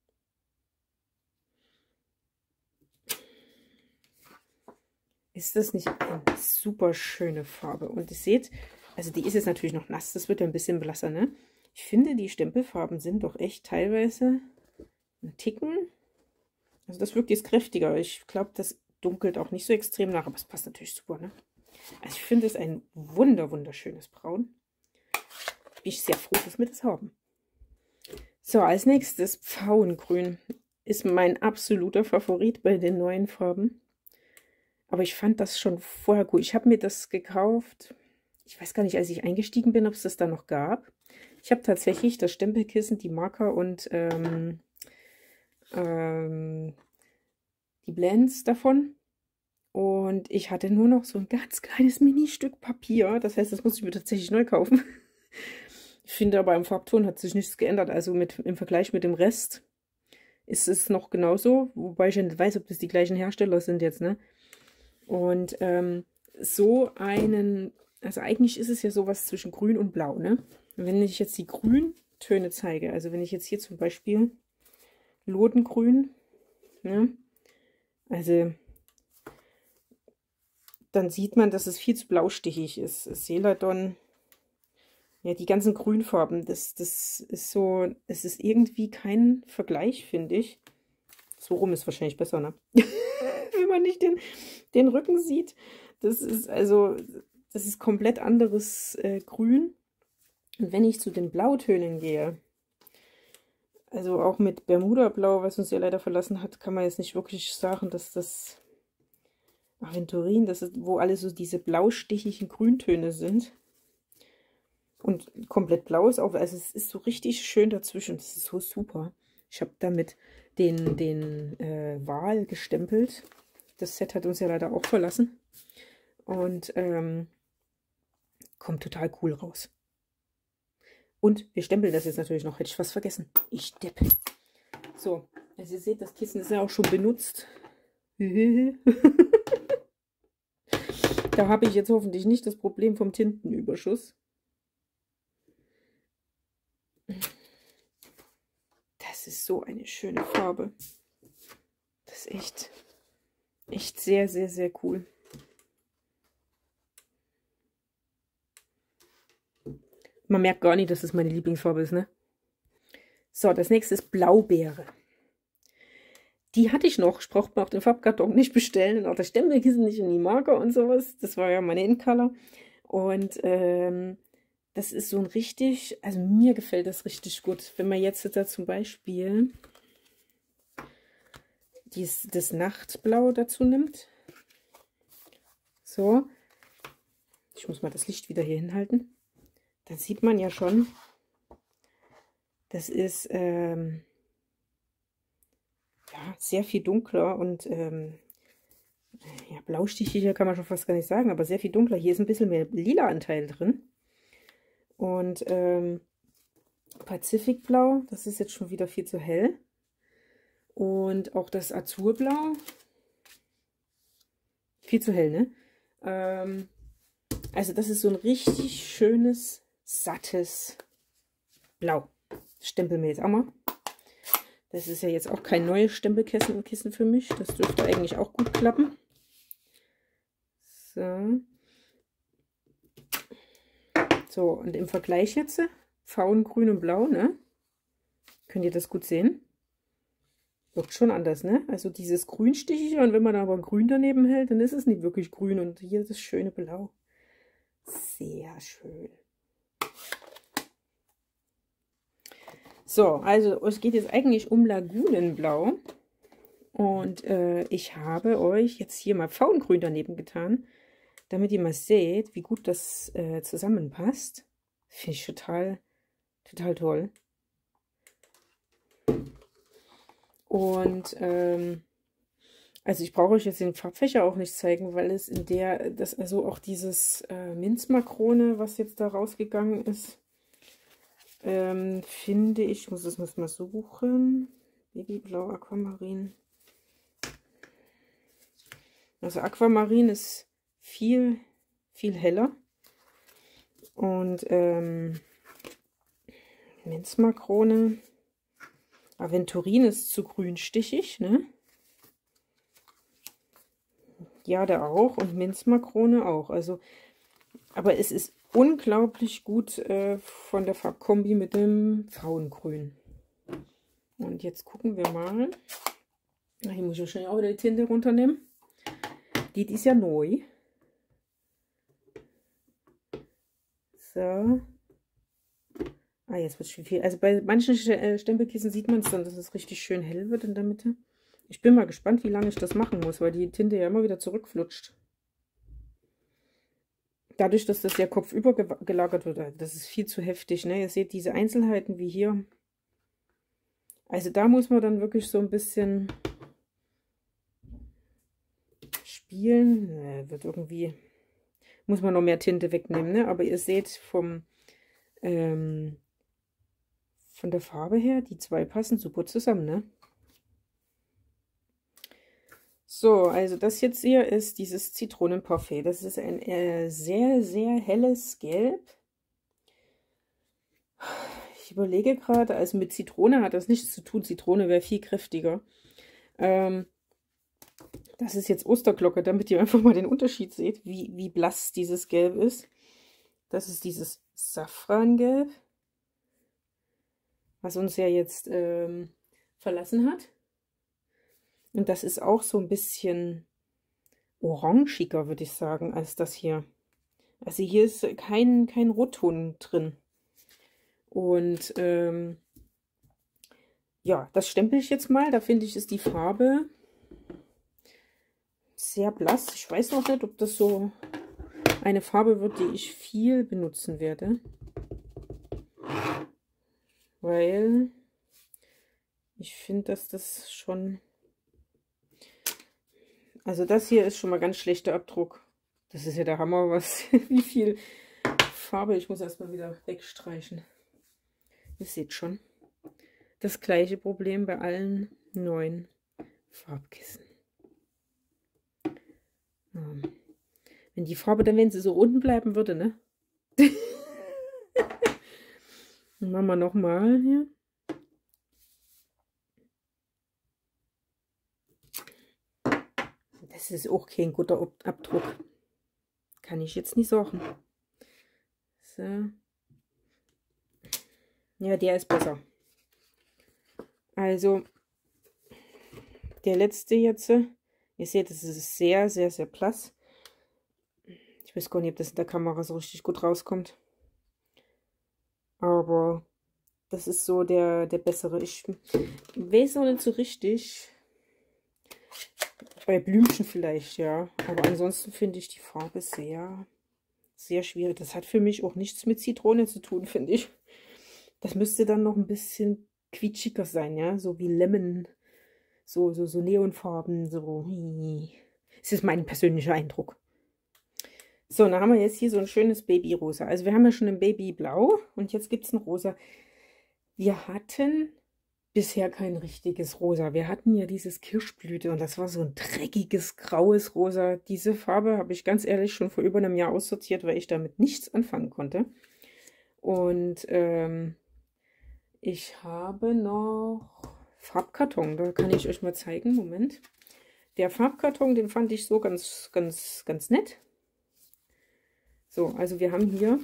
Ist das nicht eine super schöne Farbe? Und ihr seht, also die ist jetzt natürlich noch nass, das wird ja ein bisschen blasser, ne? Ich finde, die Stempelfarben sind doch echt teilweise ein Ticken. Also das wirkt jetzt kräftiger. Ich glaube, das dunkelt auch nicht so extrem nach, aber es passt natürlich super, ne? Also ich finde es ein wunder, wunderschönes Braun. Bin ich sehr froh, dass wir das haben. So, als nächstes Pfauengrün. Ist mein absoluter Favorit bei den neuen Farben. Aber ich fand das schon vorher gut. Ich habe mir das gekauft. Ich weiß gar nicht, als ich eingestiegen bin, ob es das da noch gab. Ich habe tatsächlich das Stempelkissen, die Marker und ähm, ähm, die Blends davon. Und ich hatte nur noch so ein ganz kleines Mini-Stück Papier. Das heißt, das muss ich mir tatsächlich neu kaufen. Ich finde aber im Farbton hat sich nichts geändert. Also mit, im Vergleich mit dem Rest ist es noch genauso. Wobei ich ja nicht weiß, ob das die gleichen Hersteller sind jetzt, ne? Und ähm, so einen, also eigentlich ist es ja sowas zwischen Grün und Blau, ne? Und wenn ich jetzt die Grüntöne zeige, also wenn ich jetzt hier zum Beispiel Lodengrün, ne? Also dann sieht man, dass es viel zu blaustichig ist. Celadon, ja, die ganzen Grünfarben, das, das ist so, es ist irgendwie kein Vergleich, finde ich. So rum ist wahrscheinlich besser, ne? Wenn man nicht den, den Rücken sieht. Das ist also, das ist komplett anderes äh, Grün. Und wenn ich zu den Blautönen gehe, also auch mit Bermuda-Blau, was uns ja leider verlassen hat, kann man jetzt nicht wirklich sagen, dass das Aventurin, das ist, wo alle so diese blaustichigen Grüntöne sind. Und komplett blau ist auch, also es ist so richtig schön dazwischen. Das ist so super. Ich habe damit den, den äh, Wal gestempelt. Das Set hat uns ja leider auch verlassen. Und ähm, kommt total cool raus. Und wir stempeln das jetzt natürlich noch. Hätte ich was vergessen. Ich depp. So, also ihr seht, das Kissen ist ja auch schon benutzt. Da habe ich jetzt hoffentlich nicht das Problem vom Tintenüberschuss. Das ist so eine schöne Farbe. Das ist echt, echt sehr, sehr, sehr cool. Man merkt gar nicht, dass es meine Lieblingsfarbe ist, ne? So, das nächste ist Blaubeere. Die hatte ich noch. Ich brauchte mir auch den Farbkarton nicht bestellen und auch das Stempelkissen nicht und die Marker und sowas. Das war ja meine Endcolor. Und ähm, das ist so ein richtig, also mir gefällt das richtig gut. Wenn man jetzt da zum Beispiel dies, das Nachtblau dazu nimmt. So. Ich muss mal das Licht wieder hier hinhalten. Dann sieht man ja schon, das ist ähm, ja, sehr viel dunkler und ähm, ja, blaustichiger kann man schon fast gar nicht sagen, aber sehr viel dunkler. Hier ist ein bisschen mehr lila Anteil drin. Und ähm, Pazifikblau, das ist jetzt schon wieder viel zu hell. Und auch das Azurblau, viel zu hell, ne? Ähm, also das ist so ein richtig schönes, sattes Blau. Das stempeln wir jetzt auch mal. Das ist ja jetzt auch kein neues Stempelkissen und Kissen für mich. Das dürfte eigentlich auch gut klappen. So. So, und im Vergleich jetzt, Faun, Grün und Blau, ne? Könnt ihr das gut sehen? Wirkt schon anders, ne? Also dieses Grünstichige und wenn man aber ein Grün daneben hält, dann ist es nicht wirklich grün. Und hier das schöne Blau. Sehr schön. So, also es geht jetzt eigentlich um Lagunenblau. Und äh, ich habe euch jetzt hier mal Faungrün daneben getan, damit ihr mal seht, wie gut das äh, zusammenpasst. Finde ich total, total toll. Und ähm, also ich brauche euch jetzt den Farbfächer auch nicht zeigen, weil es in der, das also auch dieses äh, Minzmakrone, was jetzt da rausgegangen ist, ähm, finde ich, ich muss das mal suchen. Babyblau, Aquamarin. Also Aquamarin ist viel, viel heller. Und ähm, Minzmakrone. Aventurin ist zu grünstichig, ne? Ja, der auch. Und Minzmakrone auch. Also, aber es ist unglaublich gut äh, von der Farbkombi mit dem Faungrün. Und jetzt gucken wir mal. Hier muss ich wahrscheinlich auch wieder die Tinte runternehmen. Die, die ist ja neu. So. Ah, jetzt wird es schon viel. Also bei manchen Stempelkissen sieht man es dann, dass es richtig schön hell wird in der Mitte. Ich bin mal gespannt, wie lange ich das machen muss, weil die Tinte ja immer wieder zurückflutscht. Dadurch, dass das ja kopfüber gelagert wird, das ist viel zu heftig, ne? Ihr seht diese Einzelheiten wie hier. Also da muss man dann wirklich so ein bisschen spielen. Ne, wird irgendwie, muss man noch mehr Tinte wegnehmen, ne? Aber ihr seht vom ähm, von der Farbe her, die zwei passen super zusammen, ne? So, also das jetzt hier ist dieses Zitronenparfait. Das ist ein äh, sehr, sehr helles Gelb. Ich überlege gerade, also mit Zitrone hat das nichts zu tun. Zitrone wäre viel kräftiger. Ähm, das ist jetzt Osterglocke, damit ihr einfach mal den Unterschied seht, wie, wie blass dieses Gelb ist. Das ist dieses Safrangelb, was uns ja jetzt ähm, verlassen hat. Und das ist auch so ein bisschen orangiger, würde ich sagen, als das hier. Also hier ist kein, kein Rotton drin. Und ähm, ja, das stempel ich jetzt mal. Da finde ich, ist die Farbe sehr blass. Ich weiß noch nicht, ob das so eine Farbe wird, die ich viel benutzen werde. Weil ich finde, dass das schon... Also das hier ist schon mal ganz schlechter Abdruck. Das ist ja der Hammer, was wie viel Farbe. Ich muss erstmal wieder wegstreichen. Ihr seht schon. Das gleiche Problem bei allen neuen Farbkissen. Ähm, wenn die Farbe dann, wenn sie so unten bleiben würde, ne? Dann machen wir nochmal hier. Das ist auch kein guter Abdruck. Kann ich jetzt nicht sagen. So. Ja, der ist besser. Also, der letzte jetzt, ihr seht, es ist sehr, sehr, sehr blass. Ich weiß gar nicht, ob das in der Kamera so richtig gut rauskommt. Aber das ist so der, der bessere. Ich weiß noch nicht so richtig. Bei Blümchen vielleicht, ja. Aber ansonsten finde ich die Farbe sehr, sehr schwierig. Das hat für mich auch nichts mit Zitrone zu tun, finde ich. Das müsste dann noch ein bisschen quietschiger sein, ja. So wie Lemon. So, so, so Neonfarben. So. Das ist mein persönlicher Eindruck. So, dann haben wir jetzt hier so ein schönes Babyrosa. Also wir haben ja schon ein Babyblau und jetzt gibt es ein Rosa. Wir hatten bisher kein richtiges Rosa. Wir hatten ja dieses Kirschblüte und das war so ein dreckiges, graues Rosa. Diese Farbe habe ich ganz ehrlich schon vor über einem Jahr aussortiert, weil ich damit nichts anfangen konnte. Und ähm, ich habe noch Farbkarton. Da kann ich euch mal zeigen. Moment. Der Farbkarton, den fand ich so ganz, ganz, ganz nett. So, also wir haben hier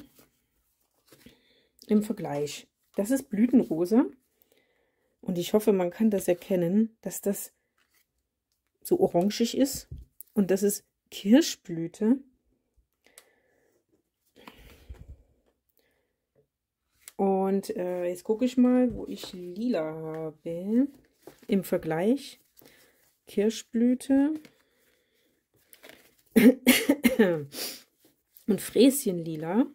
im Vergleich, das ist Blütenrosa und ich hoffe, man kann das erkennen, dass das so orangig ist und das ist Kirschblüte. Und äh, jetzt gucke ich mal, wo ich lila habe im Vergleich. Kirschblüte und Fräschenlila.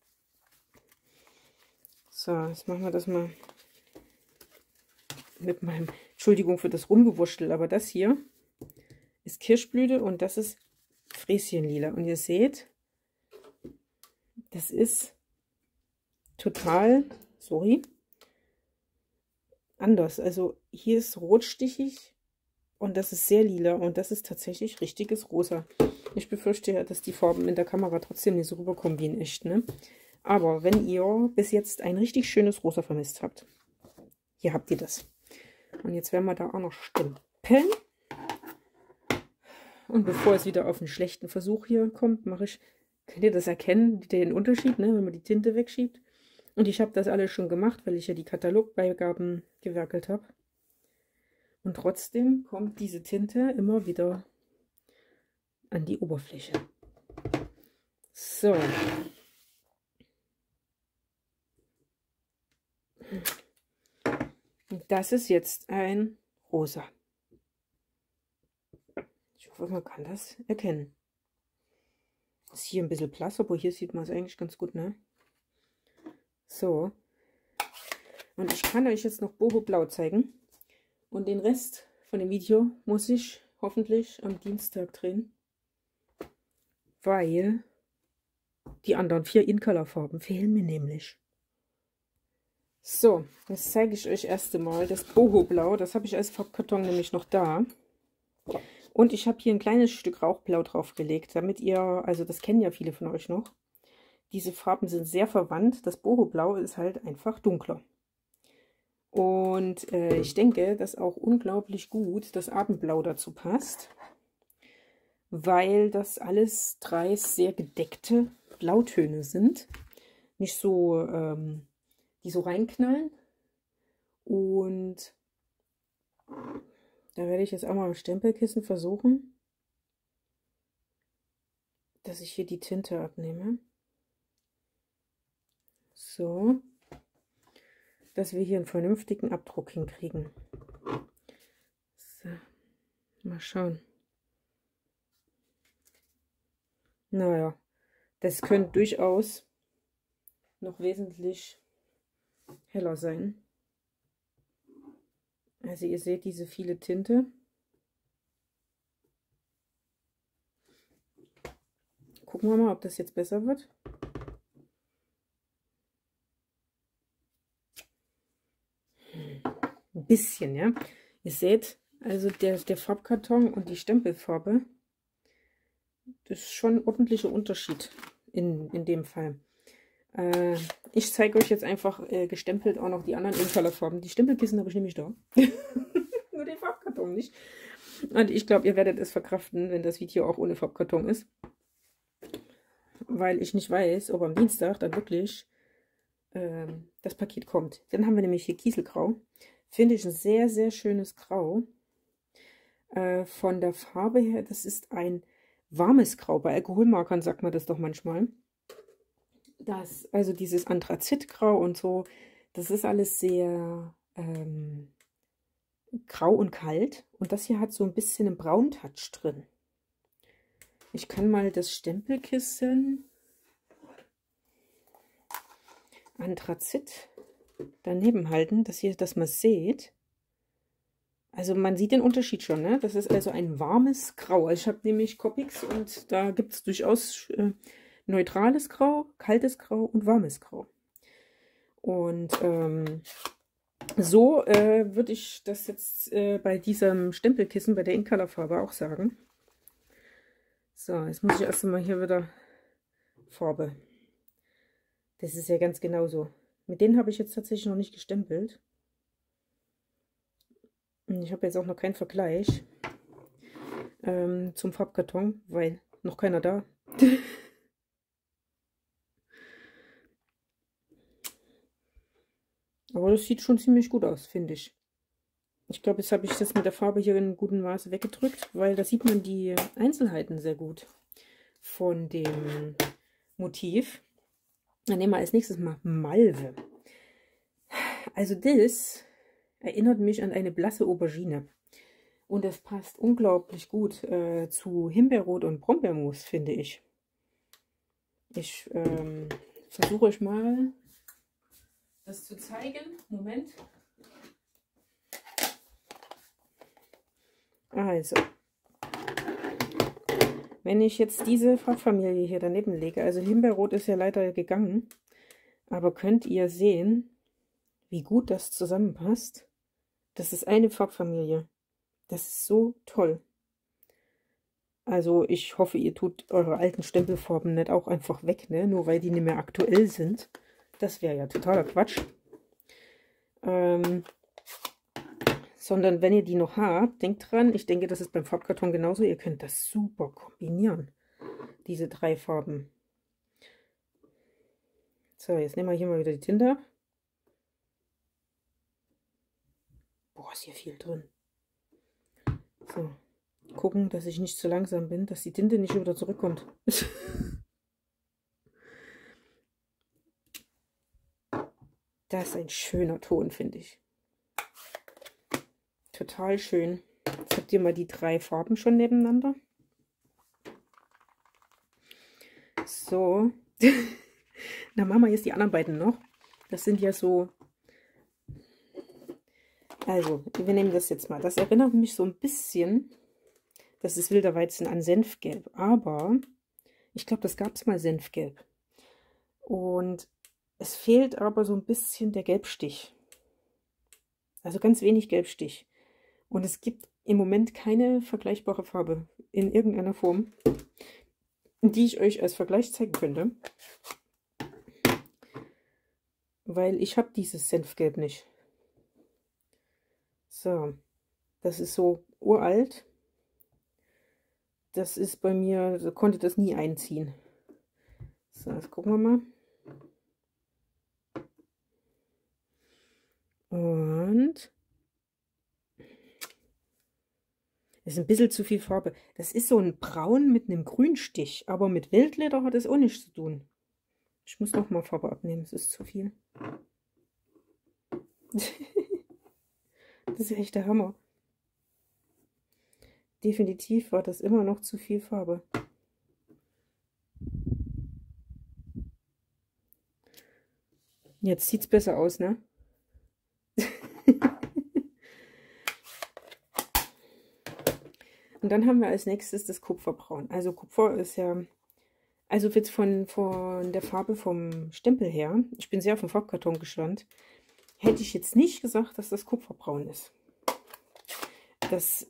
So, jetzt machen wir das mal mit meinem, Entschuldigung für das Rumgewurschtel, aber das hier ist Kirschblüte und das ist Fräschenlila. Und ihr seht, das ist total, sorry, anders. Also hier ist rotstichig und das ist sehr lila und das ist tatsächlich richtiges Rosa. Ich befürchte ja, dass die Farben in der Kamera trotzdem nicht so rüberkommen wie in echt, ne? Aber wenn ihr bis jetzt ein richtig schönes Rosa vermisst habt, hier habt ihr das. Und jetzt werden wir da auch noch stempeln. Und bevor es wieder auf einen schlechten Versuch hier kommt, mache ich, könnt ihr das erkennen, den Unterschied, ne, wenn man die Tinte wegschiebt. Und ich habe das alles schon gemacht, weil ich ja die Katalogbeigaben gewerkelt habe. Und trotzdem kommt diese Tinte immer wieder an die Oberfläche. So. Und das ist jetzt ein Rosa. Ich hoffe, man kann das erkennen. Ist hier ein bisschen blass, aber hier sieht man es eigentlich ganz gut, ne? So. Und ich kann euch jetzt noch Boho Blau zeigen. Und den Rest von dem Video muss ich hoffentlich am Dienstag drehen. Weil die anderen vier In-Color-Farben fehlen mir nämlich. So, jetzt zeige ich euch erst einmal das Boho Blau. Das habe ich als Farbkarton nämlich noch da. Und ich habe hier ein kleines Stück Rauchblau draufgelegt, damit ihr, also das kennen ja viele von euch noch, diese Farben sind sehr verwandt. Das Boho Blau ist halt einfach dunkler. Und äh, ich denke, dass auch unglaublich gut das Abendblau dazu passt, weil das alles drei sehr gedeckte Blautöne sind. Nicht so, ähm, die so reinknallen. Und da werde ich jetzt auch mal im Stempelkissen versuchen, dass ich hier die Tinte abnehme. So, dass wir hier einen vernünftigen Abdruck hinkriegen. So, mal schauen. Naja, das könnte durchaus noch wesentlich heller sein. Also ihr seht diese viele Tinte. Gucken wir mal, ob das jetzt besser wird. Ein bisschen, ja. Ihr seht, also der, der Farbkarton und die Stempelfarbe, das ist schon ein ordentlicher Unterschied in, in dem Fall. Äh, ich zeige euch jetzt einfach äh, gestempelt auch noch die anderen In-Color-Farben. Die Stempelkissen habe ich nämlich da. Nur den Farbkarton nicht. Und ich glaube, ihr werdet es verkraften, wenn das Video auch ohne Farbkarton ist. Weil ich nicht weiß, ob am Dienstag dann wirklich ähm, das Paket kommt. Dann haben wir nämlich hier Kieselgrau. Finde ich ein sehr, sehr schönes Grau. Äh, von der Farbe her, das ist ein warmes Grau. Bei Alkoholmarkern sagt man das doch manchmal. Das, also dieses Anthrazitgrau und so, das ist alles sehr ähm, grau und kalt. Und das hier hat so ein bisschen einen Braun-Touch drin. Ich kann mal das Stempelkissen Anthrazit daneben halten, dass ihr das mal seht. Also man sieht den Unterschied schon, ne? Das ist also ein warmes Grau. Also ich habe nämlich Copics und da gibt es durchaus äh, neutrales Grau, kaltes Grau und warmes Grau. Und ähm, so äh, würde ich das jetzt äh, bei diesem Stempelkissen, bei der Incolor-Farbe auch sagen. So, jetzt muss ich erst mal hier wieder Farbe. Das ist ja ganz genauso. Mit denen habe ich jetzt tatsächlich noch nicht gestempelt. Ich habe jetzt auch noch keinen Vergleich ähm, zum Farbkarton, weil noch keiner da. Aber das sieht schon ziemlich gut aus, finde ich. Ich glaube, jetzt habe ich das mit der Farbe hier in gutem Maße weggedrückt, weil da sieht man die Einzelheiten sehr gut von dem Motiv. Dann nehmen wir als nächstes mal Malve. Also das erinnert mich an eine blasse Aubergine. Und das passt unglaublich gut äh, zu Himbeerrot und Brombeermus, finde ich. Ich ähm, versuche euch mal das zu zeigen. Moment. Also, wenn ich jetzt diese Farbfamilie hier daneben lege, also Himbeerrot ist ja leider gegangen, aber könnt ihr sehen, wie gut das zusammenpasst? Das ist eine Farbfamilie. Das ist so toll. Also ich hoffe, ihr tut eure alten Stempelfarben nicht auch einfach weg, ne? Nur weil die nicht mehr aktuell sind. Das wäre ja totaler Quatsch. Ähm, sondern wenn ihr die noch habt, denkt dran, ich denke, das ist beim Farbkarton genauso. Ihr könnt das super kombinieren, diese drei Farben. So, jetzt nehmen wir hier mal wieder die Tinte ab. Boah, ist hier viel drin. So, gucken, dass ich nicht zu langsam bin, dass die Tinte nicht wieder zurückkommt. Das ist ein schöner Ton, finde ich. Total schön. Jetzt habt ihr mal die drei Farben schon nebeneinander. So. Dann machen wir jetzt die anderen beiden noch. Das sind ja so... Also, wir nehmen das jetzt mal. Das erinnert mich so ein bisschen... Das ist wilder Weizen an Senfgelb. Aber ich glaube, das gab es mal Senfgelb. Und es fehlt aber so ein bisschen der Gelbstich. Also ganz wenig Gelbstich. Und es gibt im Moment keine vergleichbare Farbe in irgendeiner Form, die ich euch als Vergleich zeigen könnte. Weil ich habe dieses Senfgelb nicht. So, das ist so uralt. Das ist bei mir, so konnte das nie einziehen. So, jetzt gucken wir mal. Und ist ein bisschen zu viel Farbe. Das ist so ein Braun mit einem Grünstich, aber mit Wildleder hat es auch nichts zu tun. Ich muss noch mal Farbe abnehmen, es ist zu viel. Das ist echt der Hammer. Definitiv war das immer noch zu viel Farbe. Jetzt sieht es besser aus, ne? Und dann haben wir als nächstes das Kupferbraun. Also Kupfer ist ja, also jetzt von, von der Farbe vom Stempel her, ich bin sehr auf den Farbkarton gespannt, hätte ich jetzt nicht gesagt, dass das Kupferbraun ist. Das,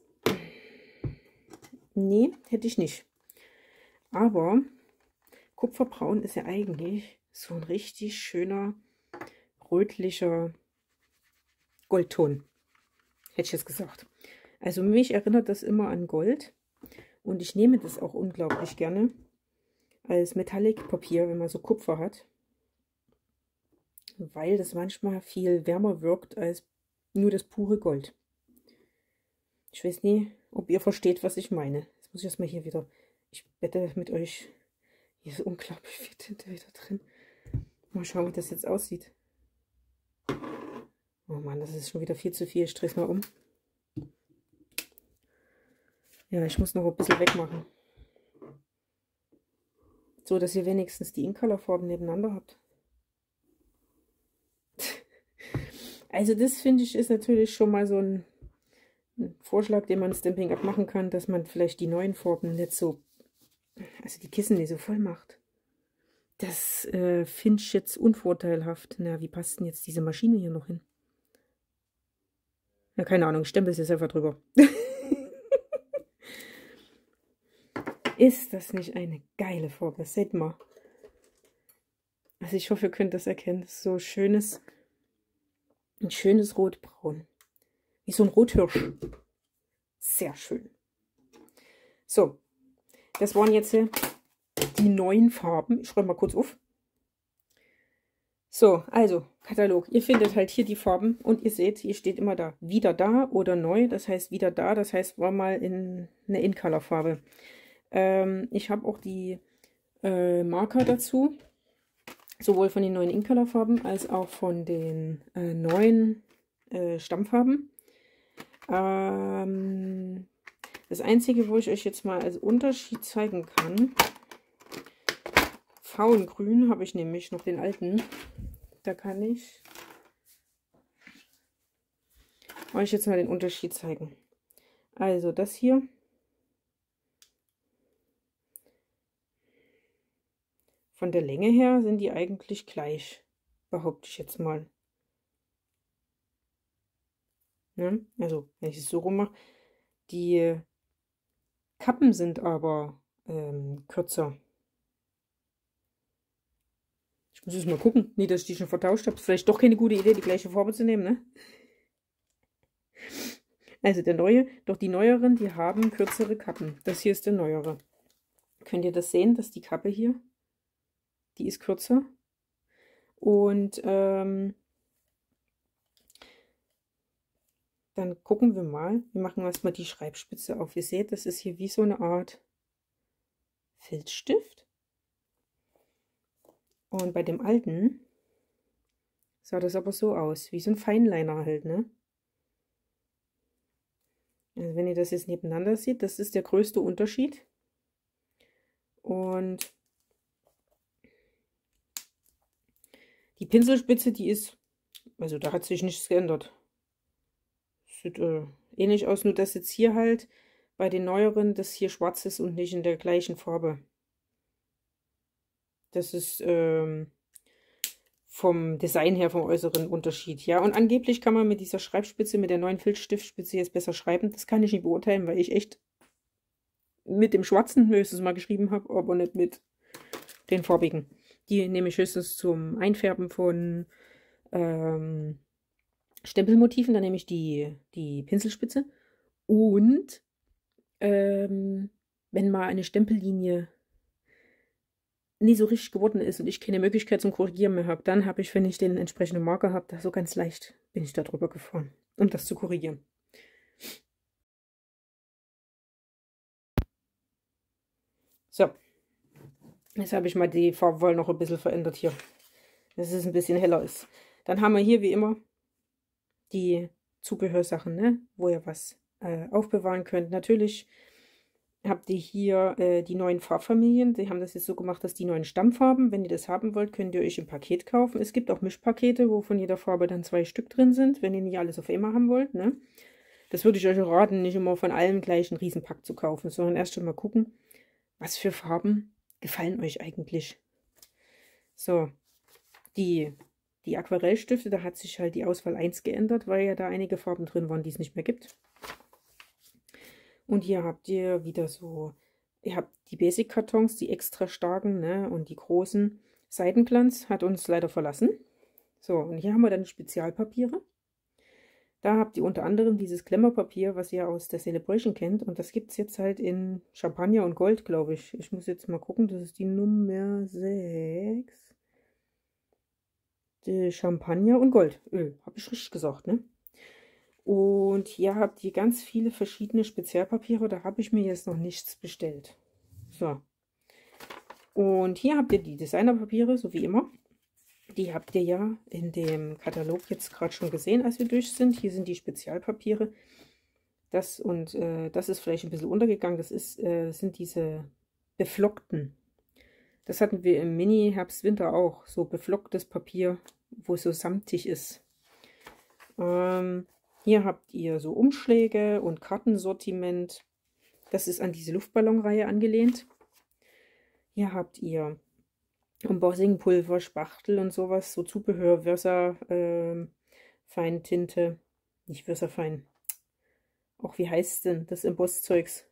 nee, hätte ich nicht. Aber Kupferbraun ist ja eigentlich so ein richtig schöner, rötlicher Goldton. Hätte ich jetzt gesagt. Also mich erinnert das immer an Gold. Und ich nehme das auch unglaublich gerne als Metallic-Papier, wenn man so Kupfer hat. Weil das manchmal viel wärmer wirkt als Nur das pure Gold. Ich weiß nie, ob ihr versteht, was ich meine. Jetzt muss ich erstmal hier wieder... Ich wette mit euch. Hier ist unglaublich viel Tinte wieder drin. Mal schauen, wie das jetzt aussieht. Oh Mann, das ist schon wieder viel zu viel. Ich drehe es mal um. Ja, ich muss noch ein bisschen wegmachen. So, dass ihr wenigstens die Incolor-Farben nebeneinander habt. Also das, finde ich, ist natürlich schon mal so ein, ein Vorschlag, den man Stampin' Up machen kann, dass man vielleicht die neuen Farben nicht so, also die Kissen nicht so voll macht. Das äh, finde ich jetzt unvorteilhaft. Na, wie passt denn jetzt diese Maschine hier noch hin? Ja, keine Ahnung, ich stempel es jetzt einfach drüber. Ist das nicht eine geile Farbe? Seht mal. Also ich hoffe, ihr könnt das erkennen. Das ist so schönes, ein schönes Rotbraun. Wie so ein Rothirsch. Sehr schön. So, das waren jetzt die neuen Farben. Ich schreibe mal kurz auf. So, also Katalog. Ihr findet halt hier die Farben und ihr seht, hier steht immer da wieder da oder neu. Das heißt wieder da, das heißt war mal in eine In-Color-Farbe. Ähm, ich habe auch die äh, Marker dazu. Sowohl von den neuen In-Color-Farben als auch von den äh, neuen äh, Stammfarben. Ähm, das Einzige, wo ich euch jetzt mal als Unterschied zeigen kann, Faungrün habe ich nämlich noch den alten. Da kann ich euch jetzt mal den Unterschied zeigen. Also das hier. Von der Länge her sind die eigentlich gleich, behaupte ich jetzt mal. Ja, also, wenn ich es so rum mache. Die Kappen sind aber ähm, kürzer. Ich muss jetzt mal gucken. Nicht, dass ich die schon vertauscht habe. Vielleicht doch keine gute Idee, die gleiche Farbe zu nehmen, ne? Also der neue, doch die neueren, die haben kürzere Kappen. Das hier ist der neuere. Könnt ihr das sehen, dass die Kappe hier, die ist kürzer. Und ähm, dann gucken wir mal. Wir machen erstmal die Schreibspitze auf. Ihr seht, das ist hier wie so eine Art Filzstift. Und bei dem alten sah das aber so aus, wie so ein Feinliner halt, ne? Also wenn ihr das jetzt nebeneinander seht, das ist der größte Unterschied. Und die Pinselspitze, die ist, also da hat sich nichts geändert. Sieht äh, ähnlich aus, nur dass jetzt hier halt bei den neueren das hier schwarz ist und nicht in der gleichen Farbe. Das ist ähm, vom Design her, vom äußeren Unterschied. Ja, und angeblich kann man mit dieser Schreibspitze, mit der neuen Filzstiftspitze jetzt besser schreiben. Das kann ich nicht beurteilen, weil ich echt mit dem schwarzen höchstens mal geschrieben habe, aber nicht mit den farbigen. Die nehme ich höchstens zum Einfärben von ähm, Stempelmotiven. Dann nehme ich die, die Pinselspitze. Und ähm, wenn mal eine Stempellinie nie so richtig geworden ist und ich keine Möglichkeit zum Korrigieren mehr habe, dann habe ich, wenn ich den entsprechenden Marker habe, da so ganz leicht bin ich da drüber gefahren, um das zu korrigieren. So, jetzt habe ich mal die Farbwahl noch ein bisschen verändert hier, dass es ein bisschen heller ist. Dann haben wir hier wie immer die Zubehörsachen, ne, wo ihr was äh, aufbewahren könnt. Natürlich habt ihr hier äh, die neuen Farbfamilien. Sie haben das jetzt so gemacht, dass die neuen Stammfarben, wenn ihr das haben wollt, könnt ihr euch im Paket kaufen. Es gibt auch Mischpakete, wo von jeder Farbe dann zwei Stück drin sind, wenn ihr nicht alles auf einmal haben wollt. Ne? Das würde ich euch raten, nicht immer von allem gleich einen Riesenpack zu kaufen, sondern erst schon mal gucken, was für Farben gefallen euch eigentlich. So, die, die Aquarellstifte, da hat sich halt die Auswahl eins geändert, weil ja da einige Farben drin waren, die es nicht mehr gibt. Und hier habt ihr wieder so, ihr habt die Basic-Kartons, die extra starken, ne, und die großen. Seidenglanz hat uns leider verlassen. So, und hier haben wir dann Spezialpapiere. Da habt ihr unter anderem dieses Klemmerpapier, was ihr aus der Celebration kennt. Und das gibt es jetzt halt in Champagner und Gold, glaube ich. Ich muss jetzt mal gucken, das ist die Nummer sechs. Die Champagner und Gold. Öl, habe ich richtig gesagt, ne? Und hier habt ihr ganz viele verschiedene Spezialpapiere. Da habe ich mir jetzt noch nichts bestellt. So. Und hier habt ihr die Designerpapiere, so wie immer. Die habt ihr ja in dem Katalog jetzt gerade schon gesehen, als wir durch sind. Hier sind die Spezialpapiere. Das und äh, das ist vielleicht ein bisschen untergegangen. Das ist, äh, sind diese beflockten. Das hatten wir im Mini Herbst Winter auch. So beflocktes Papier, wo es so samtig ist. Ähm, hier habt ihr so Umschläge und Kartensortiment. Das ist an diese Luftballonreihe angelehnt. Hier habt ihr Embossingpulver, Spachtel und sowas, so Zubehör, Wörser, ähm, Feintinte, nicht Wörserfein. Auch wie heißt denn das Embosszeugs?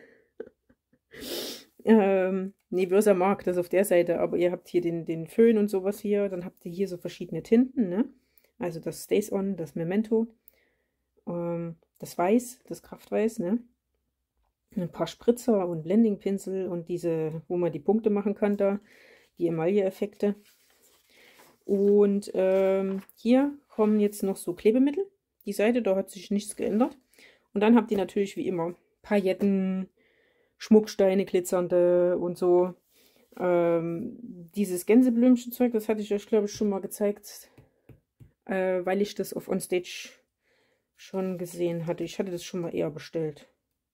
ähm, nee, Wörsermark, das ist auf der Seite, aber ihr habt hier den, den Föhn und sowas hier, dann habt ihr hier so verschiedene Tinten, ne? Also das Stays On, das Memento, ähm, das Weiß, das Kraftweiß, ne? Ein paar Spritzer und Blendingpinsel und diese, wo man die Punkte machen kann da, die Emaille-Effekte. Und ähm, hier kommen jetzt noch so Klebemittel. Die Seite, da hat sich nichts geändert. Und dann habt ihr natürlich wie immer Pailletten, Schmucksteine, glitzernde und so. Ähm, dieses Gänseblümchen-Zeug, das hatte ich euch, glaube ich, schon mal gezeigt, äh, weil ich das auf OnStage schon gesehen hatte. Ich hatte das schon mal eher bestellt.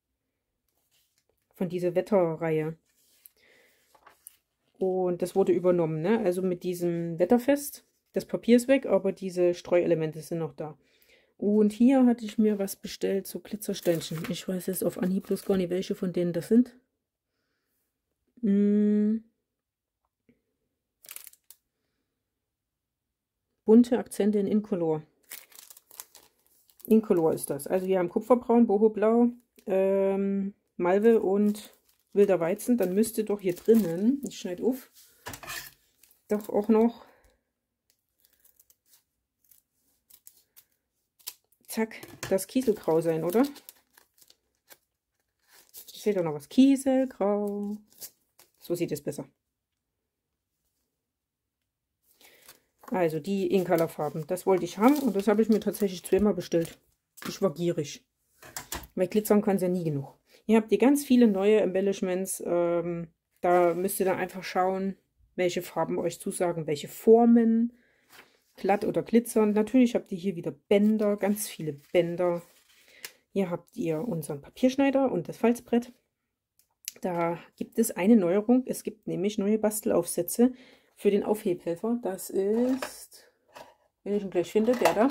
Von dieser Wetterreihe. Und das wurde übernommen, ne? Also mit diesem Wetterfest. Das Papier ist weg, aber diese Streuelemente sind noch da. Und hier hatte ich mir was bestellt, so Glitzersteinchen. Ich weiß jetzt auf Anhieb bloß gar nicht, welche von denen das sind. Hm. Bunte Akzente in Incolor. Incolor ist das. Also wir haben Kupferbraun, Bohoblau, ähm, Malve und wilder Weizen. Dann müsste doch hier drinnen, ich schneide auf, doch auch noch, zack, das Kieselgrau sein, oder? Ich sehe doch noch was. Kieselgrau. So sieht es besser. Also die Inkala-Farben. Das wollte ich haben und das habe ich mir tatsächlich zweimal bestellt. Ich war gierig. Weil glitzern kann es ja nie genug. Hier habt ihr ganz viele neue Embellishments. Ähm, da müsst ihr dann einfach schauen, welche Farben euch zusagen, welche Formen, glatt oder glitzernd. Natürlich habt ihr hier wieder Bänder, ganz viele Bänder. Hier habt ihr unseren Papierschneider und das Falzbrett. Da gibt es eine Neuerung. Es gibt nämlich neue Bastelaufsätze für den Aufhebhelfer. Das ist, wenn ich ihn gleich finde, der da.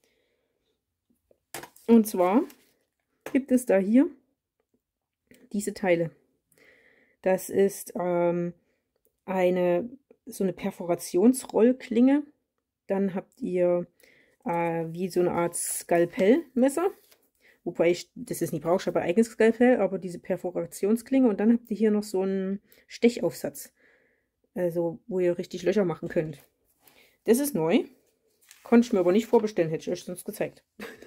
Und zwar gibt es da hier diese Teile. Das ist ähm, eine so eine Perforationsrollklinge. Dann habt ihr äh, wie so eine Art Skalpellmesser. Wobei ich das ist nicht brauche, ich habe ein eigenes Skalpell, aber diese Perforationsklinge. Und dann habt ihr hier noch so einen Stechaufsatz. Also, wo ihr richtig Löcher machen könnt. Das ist neu. Konnte ich mir aber nicht vorbestellen, hätte ich euch sonst gezeigt.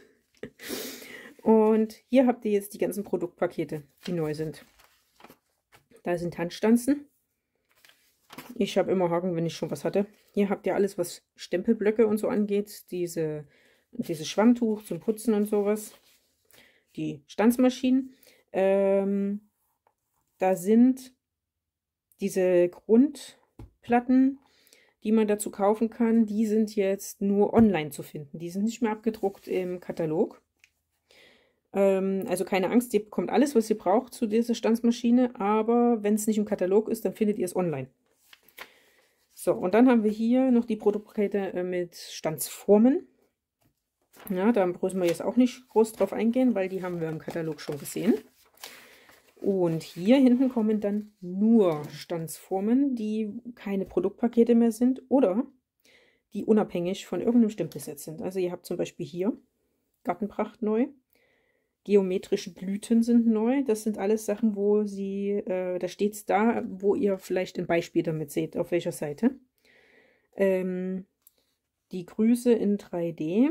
Und hier habt ihr jetzt die ganzen Produktpakete, die neu sind. Da sind Handstanzen. Ich habe immer Haken, wenn ich schon was hatte. Hier habt ihr alles, was Stempelblöcke und so angeht. Diese, dieses Schwammtuch zum Putzen und sowas. Die Stanzmaschinen. Ähm, da sind diese Grundplatten, die man dazu kaufen kann, die sind jetzt nur online zu finden. Die sind nicht mehr abgedruckt im Katalog. Ähm, also keine Angst, ihr bekommt alles, was ihr braucht zu dieser Stanzmaschine, aber wenn es nicht im Katalog ist, dann findet ihr es online. So, und dann haben wir hier noch die Produktpakete mit Stanzformen. Ja, da müssen wir jetzt auch nicht groß drauf eingehen, weil die haben wir im Katalog schon gesehen. Und hier hinten kommen dann nur Stanzformen, die keine Produktpakete mehr sind oder die unabhängig von irgendeinem Stempelset sind. Also ihr habt zum Beispiel hier Gartenpracht neu, geometrische Blüten sind neu. Das sind alles Sachen, wo sie, äh, da steht es da, wo ihr vielleicht ein Beispiel damit seht, auf welcher Seite. Ähm, die Grüße in drei D.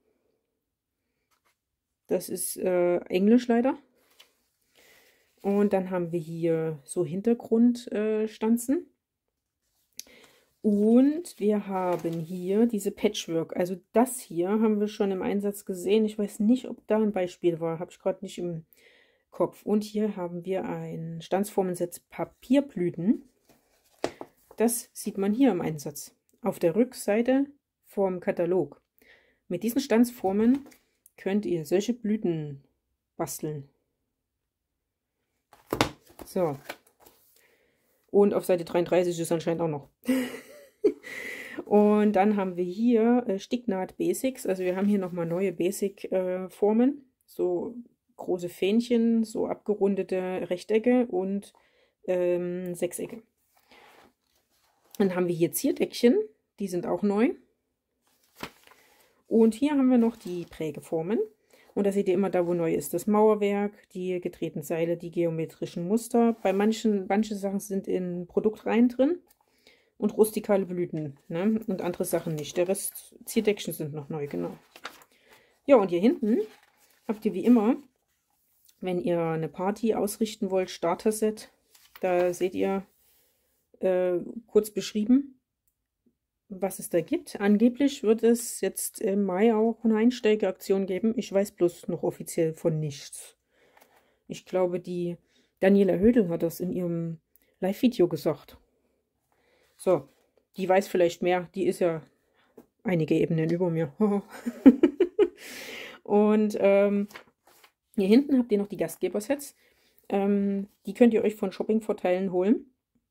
Das ist äh, Englisch leider. Und dann haben wir hier so Hintergrundstanzen. Und wir haben hier diese Patchwork. Also das hier haben wir schon im Einsatz gesehen. Ich weiß nicht, ob da ein Beispiel war. Habe ich gerade nicht im Kopf. Und hier haben wir ein Stanzformenset Papierblüten. Das sieht man hier im Einsatz. Auf der Rückseite vom Katalog. Mit diesen Stanzformen könnt ihr solche Blüten basteln. So. Und auf Seite dreiunddreißig ist anscheinend auch noch. Und dann haben wir hier äh, Sticknaht Basics. Also wir haben hier nochmal neue Basic-Formen. Äh, so große Fähnchen, so abgerundete Rechtecke und ähm, Sechsecke. Dann haben wir hier Zierdeckchen. Die sind auch neu. Und hier haben wir noch die Prägeformen. Und da seht ihr immer da, wo neu ist. Das Mauerwerk, die gedrehten Seile, die geometrischen Muster. Bei manchen, manche Sachen sind in Produktreihen drin. Und rustikale Blüten, ne? Und andere Sachen nicht. Der Rest, Zierdeckchen sind noch neu, genau. Ja, und hier hinten habt ihr wie immer, wenn ihr eine Party ausrichten wollt, Starter-Set. Da seht ihr äh, kurz beschrieben, was es da gibt. Angeblich wird es jetzt im Mai auch eine Einsteigeaktion geben. Ich weiß bloß noch offiziell von nichts. Ich glaube, die Daniela Hödel hat das in ihrem Live-Video gesagt. So, die weiß vielleicht mehr. Die ist ja einige Ebenen über mir. Und ähm, hier hinten habt ihr noch die Gastgebersets. Ähm, die könnt ihr euch von Shopping-Vorteilen holen.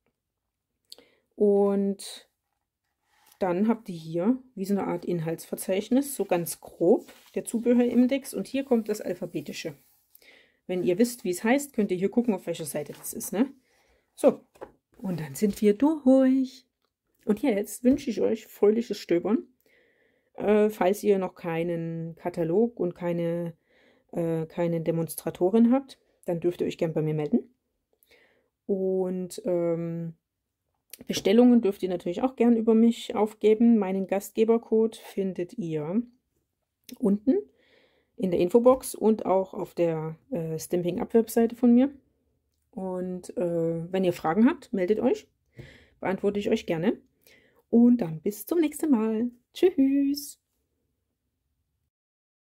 Und dann habt ihr hier wie so eine Art Inhaltsverzeichnis, so ganz grob, der Zubehörindex. Und hier kommt das Alphabetische. Wenn ihr wisst, wie es heißt, könnt ihr hier gucken, auf welcher Seite das ist, ne? So, und dann sind wir durch. Und jetzt wünsche ich euch fröhliches Stöbern. Äh, falls ihr noch keinen Katalog und keine, äh, keine Demonstratorin habt, dann dürft ihr euch gern bei mir melden. Und ähm, Bestellungen dürft ihr natürlich auch gern über mich aufgeben. Meinen Gastgebercode findet ihr unten in der Infobox und auch auf der äh, Stampin' Up Webseite von mir. Und äh, wenn ihr Fragen habt, meldet euch. Beantworte ich euch gerne. Und dann bis zum nächsten Mal. Tschüss.